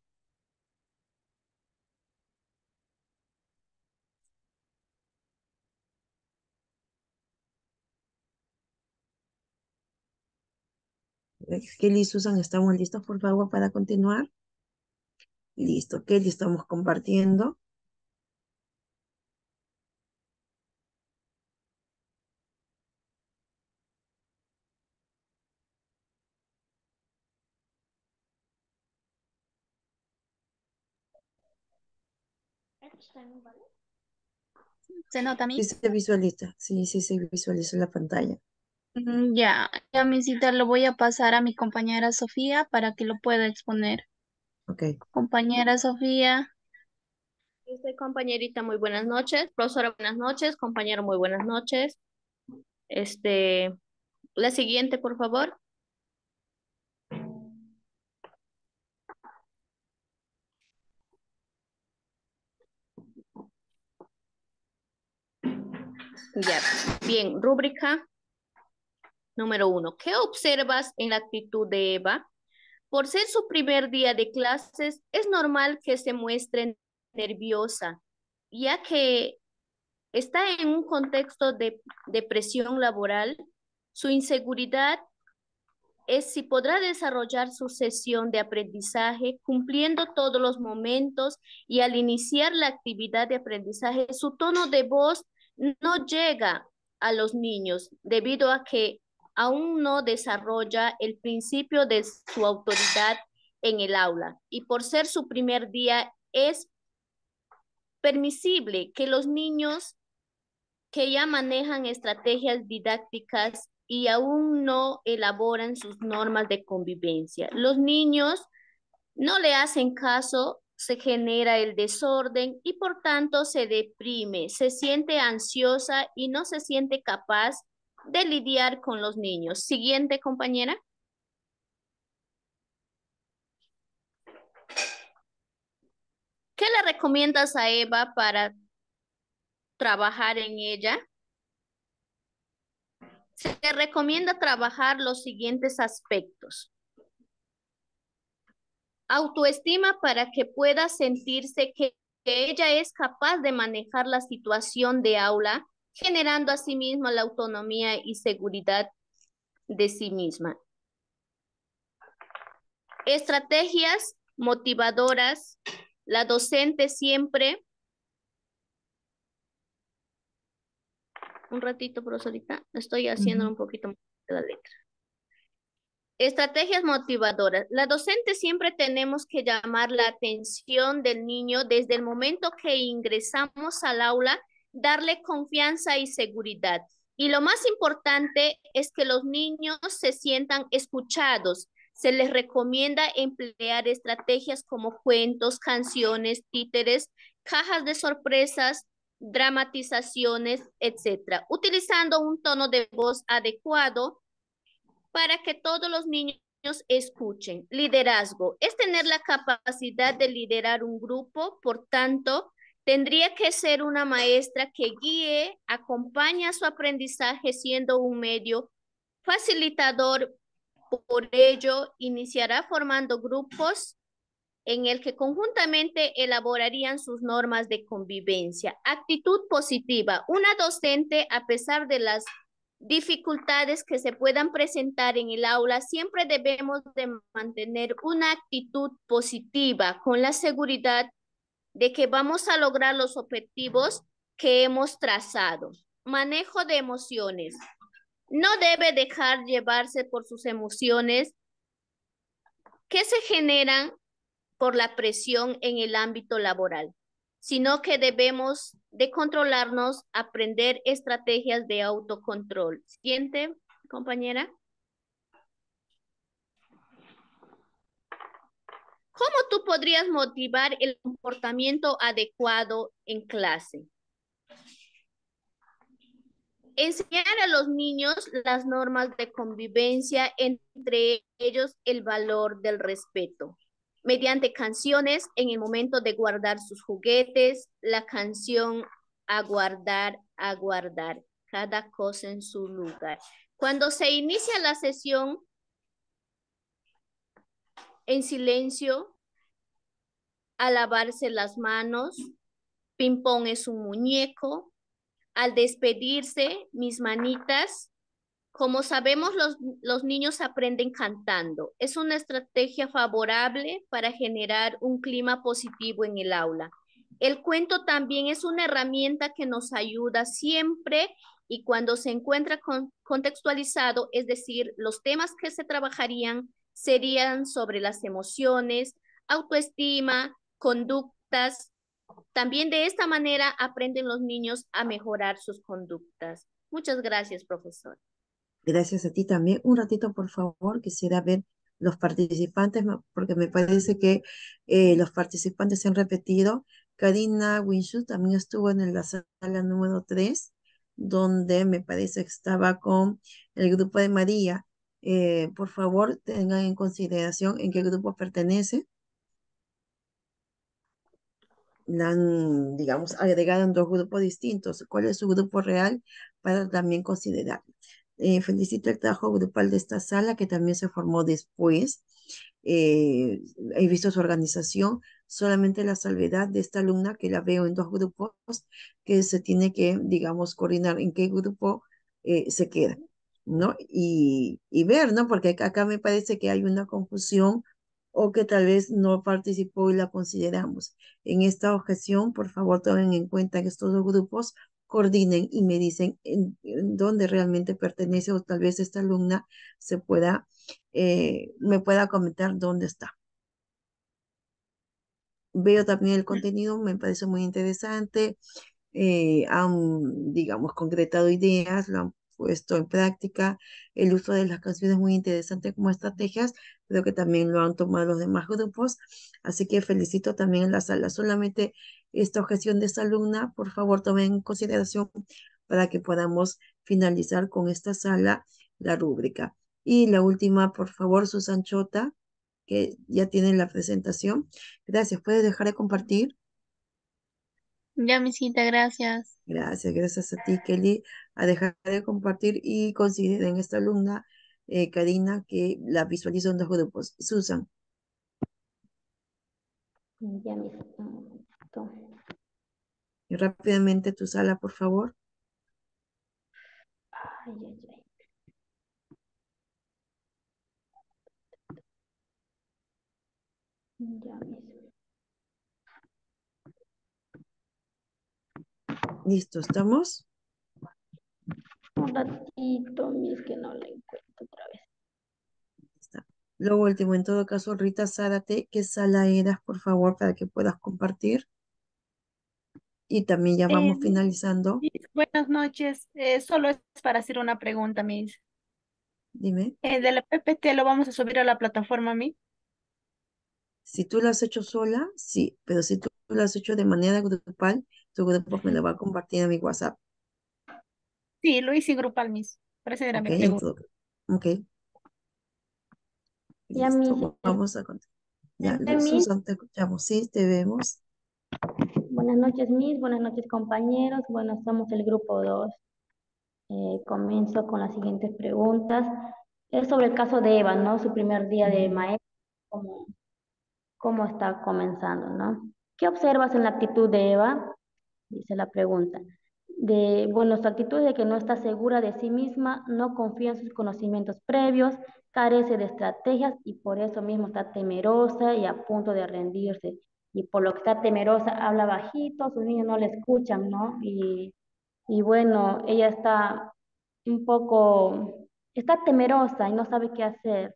Eh, Kelly y Susan, ¿estamos listos, por favor, para continuar? Listo, Kelly, estamos compartiendo. ¿Se nota a Sí mí? se visualiza, sí, sí se visualiza la pantalla. Mm, Ya, ya mi cita lo voy a pasar a mi compañera Sofía para que lo pueda exponer. Ok. Compañera Sofía, Este, compañerita, muy buenas noches. Profesora, buenas noches. Compañero, muy buenas noches. Este, la siguiente, por favor. Ya, bien, rúbrica número uno. ¿Qué observas en la actitud de Eva? Por ser su primer día de clases, es normal que se muestre nerviosa, ya que está en un contexto de, de presión laboral. Su inseguridad es si podrá desarrollar su sesión de aprendizaje cumpliendo todos los momentos, y al iniciar la actividad de aprendizaje, su tono de voz no llega a los niños debido a que aún no desarrolla el principio de su autoridad en el aula. Y por ser su primer día, es permisible que los niños que ya manejan estrategias didácticas y aún no elaboran sus normas de convivencia. Los niños no le hacen caso, se genera el desorden y por tanto se deprime, se siente ansiosa y no se siente capaz de lidiar con los niños. Siguiente, compañera. ¿Qué le recomiendas a Eva para trabajar en ella? Se recomienda trabajar los siguientes aspectos. Autoestima para que pueda sentirse que, que ella es capaz de manejar la situación de aula, generando asimismo la autonomía y seguridad de sí misma. Estrategias motivadoras. La docente siempre... Un ratito, profesorita. Estoy haciendo Ujú. un poquito más de la letra. Estrategias motivadoras. La docente siempre tenemos que llamar la atención del niño desde el momento que ingresamos al aula, darle confianza y seguridad. Y lo más importante es que los niños se sientan escuchados. Se les recomienda emplear estrategias como cuentos, canciones, títeres, cajas de sorpresas, dramatizaciones, etcétera, utilizando un tono de voz adecuado para que todos los niños escuchen. Liderazgo es tener la capacidad de liderar un grupo, por tanto, tendría que ser una maestra que guíe, acompaña su aprendizaje siendo un medio facilitador. Por ello, iniciará formando grupos en el que conjuntamente elaborarían sus normas de convivencia. Actitud positiva. Una docente, a pesar de las dificultades que se puedan presentar en el aula, siempre debemos de mantener una actitud positiva con la seguridad de que vamos a lograr los objetivos que hemos trazado. Manejo de emociones. No debe dejar llevarse por sus emociones que se generan por la presión en el ámbito laboral, sino que debemos de controlarnos, aprender estrategias de autocontrol. Siguiente, compañera. ¿Cómo tú podrías motivar el comportamiento adecuado en clase? Enseñar a los niños las normas de convivencia, entre ellos el valor del respeto. Mediante canciones en el momento de guardar sus juguetes, la canción a guardar, a guardar, cada cosa en su lugar. Cuando se inicia la sesión, en silencio, a lavarse las manos, ping-pong es un muñeco. Al despedirse, mis manitas, como sabemos, los, los niños aprenden cantando. Es una estrategia favorable para generar un clima positivo en el aula. El cuento también es una herramienta que nos ayuda siempre y cuando se encuentra con, contextualizado, es decir, los temas que se trabajarían serían sobre las emociones, autoestima, conductas. También de esta manera aprenden los niños a mejorar sus conductas. Muchas gracias, profesor. Gracias a ti también. Un ratito, por favor, quisiera ver los participantes, ma- porque me parece que eh, los participantes se han repetido. Karina Winshu también estuvo en la sala número tres, donde me parece que estaba con el grupo de María. Eh, por favor, tengan en consideración en qué grupo pertenece. La han, digamos, agregado en dos grupos distintos. ¿Cuál es su grupo real? Para también considerar. Eh, felicito el trabajo grupal de esta sala que también se formó después. Eh, he visto su organización, solamente la salvedad de esta alumna que la veo en dos grupos que se tiene que, digamos, coordinar en qué grupo eh, se queda, ¿no? Y, y ver, ¿no? Porque acá, acá me parece que hay una confusión o que tal vez no participó y la consideramos. En esta ocasión, por favor, tomen en cuenta que estos dos grupos coordinen y me dicen en, en dónde realmente pertenece o tal vez esta alumna se pueda, eh, me pueda comentar dónde está. Veo también el contenido, me parece muy interesante. Eh, han, digamos, concretado ideas, lo han puesto en práctica. El uso de las canciones es muy interesante como estrategias, pero que también lo han tomado los demás grupos. Así que felicito también en la sala. Solamente esta objeción de esta alumna, por favor, tomen en consideración para que podamos finalizar con esta sala la rúbrica. Y la última, por favor, Susan Chota, que ya tienen la presentación. Gracias. ¿Puedes dejar de compartir? Ya, misita, gracias. Gracias, gracias a ti, Kelly, a dejar de compartir y consideren esta alumna, eh, Karina, que la visualizo en dos grupos. Susan. Ya, misita, un momentito. Y rápidamente tu sala, por favor. Ay, ay, ay. Ya mismo. Listo, ¿estamos? Un ratito, mis que no la encuentro otra vez. Está. Lo último, en todo caso, Rita Zárate, ¿qué sala eras, por favor, para que puedas compartir? Y también ya Eh, vamos finalizando. Miss, buenas noches. Eh, solo es para hacer una pregunta, Miss. Dime, Eh, de la P P T lo vamos a subir a la plataforma, Miss. si tú lo has hecho sola, sí, pero si tú lo has hecho de manera grupal, tu grupo me lo va a compartir en mi WhatsApp. Sí, lo hice grupal, Miss. Por eso era Ok, mi pregunta. entonces, ok, Ya, Miss. listo, vamos a continuar. Ya, Ya, Miss. Susan, te escuchamos, sí, te vemos. Buenas noches, Miss. Buenas noches, compañeros. Bueno, somos el grupo dos. Eh, comienzo con las siguientes preguntas. Es sobre el caso de Eva, ¿no? Su primer día de maestra, cómo, cómo está comenzando, ¿no? ¿Qué observas en la actitud de Eva? Dice la pregunta. De, bueno, su actitud de que no está segura de sí misma, no confía en sus conocimientos previos, carece de estrategias y por eso mismo está temerosa y a punto de rendirse. Y por lo que está temerosa, habla bajito, sus niños no le escuchan, ¿no? Y, y bueno, ella está un poco, está temerosa y no sabe qué hacer.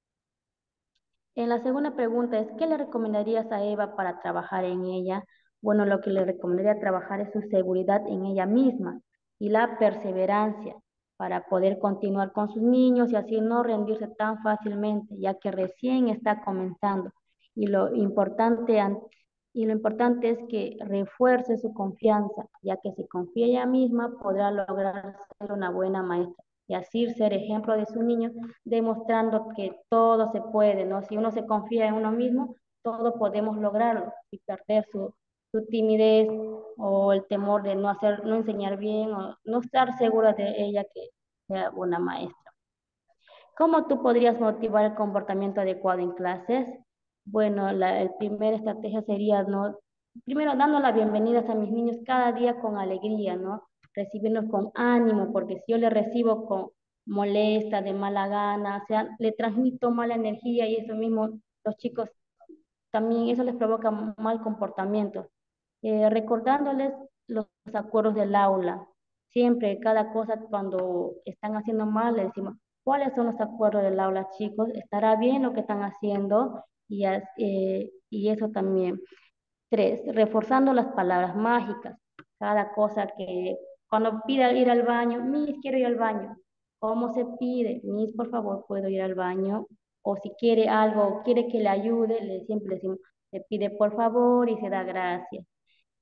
En la segunda pregunta es, ¿qué le recomendarías a Eva para trabajar en ella? Bueno, lo que le recomendaría trabajar es su seguridad en ella misma y la perseverancia para poder continuar con sus niños y así no rendirse tan fácilmente, ya que recién está comenzando. Y lo importante, an- y lo importante es que refuerce su confianza, ya que si confía en ella misma podrá lograr ser una buena maestra y así ser ejemplo de su niño, demostrando que todo se puede, ¿no? Si uno se confía en uno mismo, todo podemos lograrlo y perder su, su timidez o el temor de no hacer, no enseñar bien o no estar segura de ella que sea una maestra. ¿Cómo tú podrías motivar el comportamiento adecuado en clases? Bueno, la el primera estrategia sería, ¿no? Primero, dando las bienvenidas a mis niños cada día con alegría, ¿no? Recibirlos con ánimo, porque si yo les recibo con molesta, de mala gana, o sea, le transmito mala energía y eso mismo, los chicos también, eso les provoca mal comportamiento. Eh, recordándoles los acuerdos del aula. Siempre, cada cosa, cuando están haciendo mal, les decimos, ¿cuáles son los acuerdos del aula, chicos? ¿Estará bien lo que están haciendo? Y, as- eh, y eso también. Tres, reforzando las palabras mágicas. Cada cosa que, cuando pida ir al baño, Miss, quiero ir al baño. ¿Cómo se pide? Miss, por favor, ¿puedo ir al baño? O si quiere algo, quiere que le ayude, le siempre le decimos, se pide por favor y se da gracias.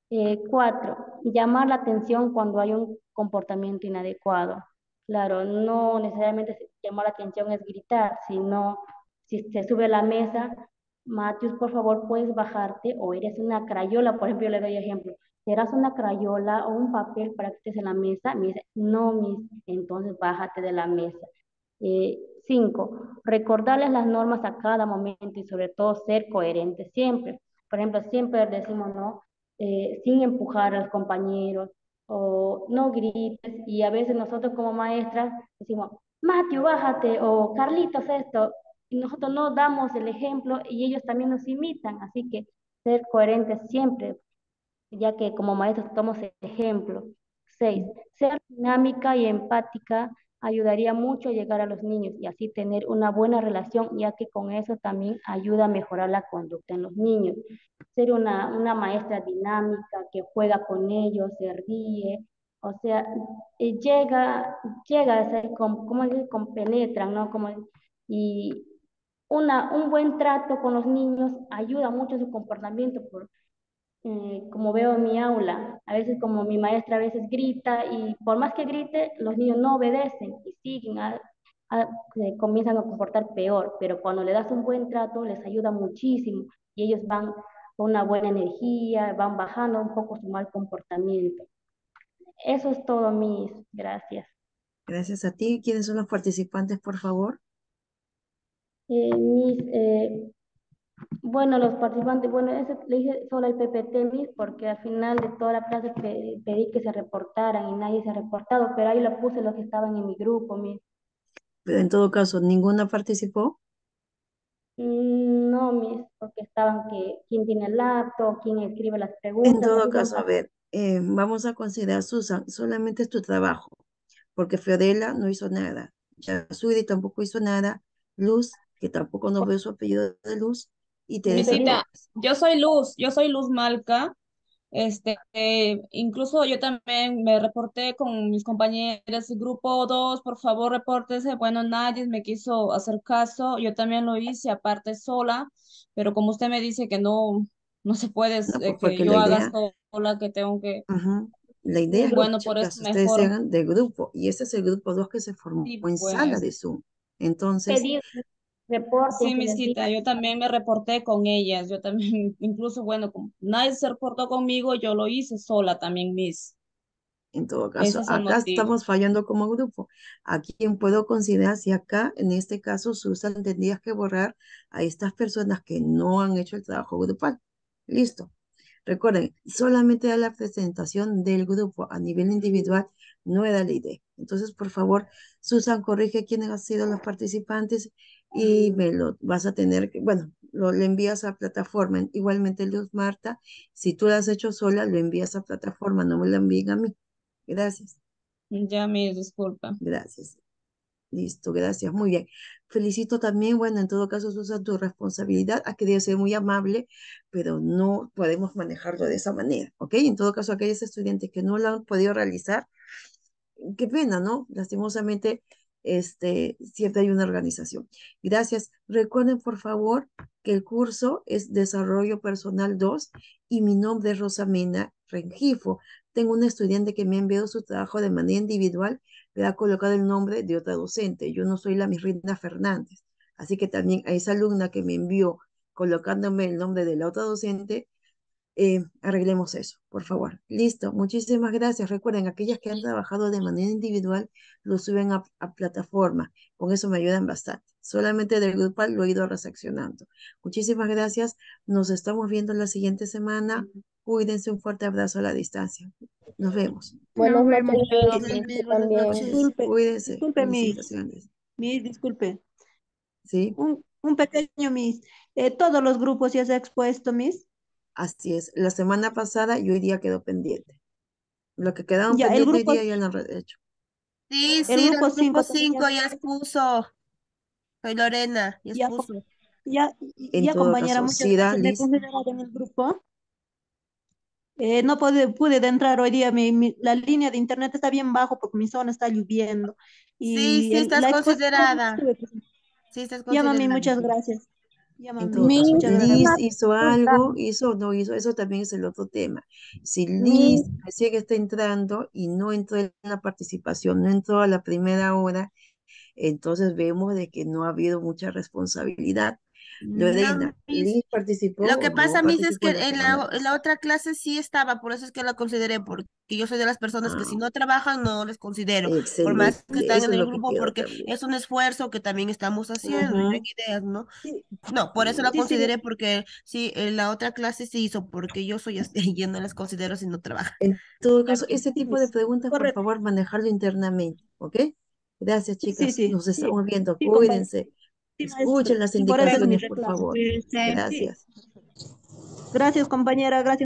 Eh, cuatro, llamar la atención cuando hay un comportamiento inadecuado. Claro, no necesariamente se- llamar la atención es gritar, sino si se sube a la mesa, Matius, por favor, puedes bajarte o eres una crayola, por ejemplo, yo le doy ejemplo. ¿Serás una crayola o un papel para que estés en la mesa? Me dice, no, mis, entonces bájate de la mesa. Eh, cinco, recordarles las normas a cada momento y sobre todo ser coherentes siempre. Por ejemplo, siempre decimos, ¿no? Eh, sin empujar a los compañeros o no grites y a veces nosotros como maestras decimos, Mateo, bájate o Carlitos esto y nosotros no damos el ejemplo y ellos también nos imitan, así que ser coherentes siempre, ya que como maestros somos ejemplo. Seis, ser dinámica y empática ayudaría mucho a llegar a los niños y así tener una buena relación, ya que con eso también ayuda a mejorar la conducta en los niños. Ser una, una maestra dinámica que juega con ellos, se ríe, o sea, eh, llega, llega a ser, como, como dice, compenetran, ¿no? Como, y una, un buen trato con los niños ayuda mucho a su comportamiento, por, eh, como veo en mi aula, a veces como mi maestra a veces grita y por más que grite, los niños no obedecen y siguen, a- a- se comienzan a comportar peor, pero cuando le das un buen trato les ayuda muchísimo y ellos van con una buena energía, van bajando un poco su mal comportamiento. Eso es todo, mis gracias. Gracias a ti. ¿Quiénes son los participantes, por favor? Eh, mis, eh, Bueno, los participantes, bueno, ese le dije solo el P P T, Miss, porque al final de toda la clase pe- pedí que se reportaran y nadie se ha reportado, pero ahí lo puse los que estaban en mi grupo, Miss. Pero en todo caso, ¿ninguna participó? Mm, No, Miss, porque estaban que quién tiene el laptop, quién escribe las En preguntas, todo así son. caso, a ver, eh, vamos a considerar, Susan, solamente es tu trabajo, porque Fiorella no hizo nada, ya Sudi tampoco hizo nada, Luz, que tampoco nos ve su apellido de Luz, y Teresa Misita, Torres. yo soy Luz, yo soy Luz Malca. Este, eh, incluso yo también me reporté con mis compañeras, grupo dos, por favor, repórtese. Bueno, nadie me quiso hacer caso, yo también lo hice aparte sola, pero como usted me dice que no, no se puede, No, eh, pues que porque la yo haga idea, sola, que tengo que, ujú, la idea eh, es que, bueno, por eso chicas, ustedes se mejor, hagan de grupo, y ese es el grupo dos que se formó sí, en sala pues. de Zoom. Entonces, Pedir reportes Sí, y mi les digo, cita, yo también me reporté con ellas, yo también, incluso, bueno, como nadie se reportó conmigo, yo lo hice sola también, Miss. en todo Ese caso, es el acá motivo. estamos fallando como grupo. ¿A quién puedo considerar si acá, en este caso, Susan, tendrías que borrar a estas personas que no han hecho el trabajo grupal? Listo. Recuerden, solamente da la presentación del grupo a nivel individual, no da la idea. Entonces, por favor, Susan, corrige quiénes han sido los participantes y me lo vas a tener que, bueno, lo le envías a plataforma. Igualmente, Luz Marta, si tú lo has hecho sola, lo envías a plataforma, no me lo envíen a mí. Gracias. Ya, mi disculpa. Gracias. Listo, gracias, muy bien. Felicito también, bueno, en todo caso, Susan, tu responsabilidad. Ha querido ser muy amable, pero no podemos manejarlo de esa manera, ¿ok? En todo caso, aquellos estudiantes que no lo han podido realizar, qué pena, ¿no? Lastimosamente, este, siempre hay una organización. Gracias. Recuerden, por favor, que el curso es Desarrollo Personal dos y mi nombre es Rosamena Rengifo. Tengo una estudiante que me ha enviado su trabajo de manera individual, le ha colocado el nombre de otra docente. Yo no soy la Mirrina Fernández. Así que también a esa alumna que me envió colocándome el nombre de la otra docente, eh, arreglemos eso, por favor. Listo, muchísimas gracias. Recuerden, aquellas que han trabajado de manera individual, lo suben a, a plataforma. Con eso me ayudan bastante. Solamente del grupal lo he ido reseccionando. Muchísimas gracias. Nos estamos viendo la siguiente semana. Cuídense, un fuerte abrazo a la distancia. Nos vemos. Buenas Nos vemos, noches, chao, Miss. Miss. Usted Buenas también. noches. Disculpe, Cuídense. disculpe, Miss. Felicitaciones. Miss, disculpe. ¿Sí? Un, un pequeño Miss. Eh, todos los grupos ya se ha expuesto, Miss. Así es. La semana pasada y hoy día quedó pendiente. Lo que quedaron Ya, el pendiente hoy grupo, día ya lo han hecho. Sí, el sí, grupo del grupo cinco también ya, cinco ya expuso. Soy Lorena, ya ya, co- expuso. ya, En ya, todo compañera, caso, muchas Sira, gracias. Me he Liz, considerado en el grupo. Eh, no pude, pude de entrar hoy día, mi, mi- la línea de internet está bien bajo porque mi zona está lloviendo. Sí, Y sí el- estás la exposición considerada. estuve presente. Sí estás Ya, mami, considerada. muchas gracias. Ya, En mami, todo Mi caso, muchas gracias. Liz última hizo pregunta, algo, hizo o no hizo, eso también es el otro tema. Si mi, Liz recién está entrando y no entró en la participación, no entró a la primera hora, entonces vemos de que no ha habido mucha responsabilidad. No, Lorena, Miss. ¿Liz participó Lo que o no pasa, Miss, es participó que la en semana la, en la pasada? otra clase sí estaba, por eso es que la consideré, porque yo soy de las personas que si Ah, no trabajan no les considero, por más que excelente, están eso en es el lo que grupo, quiero porque también. es un esfuerzo que también estamos haciendo y ven Ujú. ideas, ¿no? Sí, No, por eso la sí, sí, consideré, porque sí, en la otra clase se hizo, porque yo soy así, y yo no las considero si no trabajan. En todo caso, ese sí, tipo de Miss. preguntas, por Correcto. favor, manejarlo internamente, ¿ok? Gracias, Sí, sí, chicas. sí, Nos sí, estamos viendo. sí, compañero. Cuídense. Sí, maestro. Escuchen las Por eso es mi indicaciones, por reclamo. favor. cuídense. Sí. Gracias. Gracias, compañera. Gracias.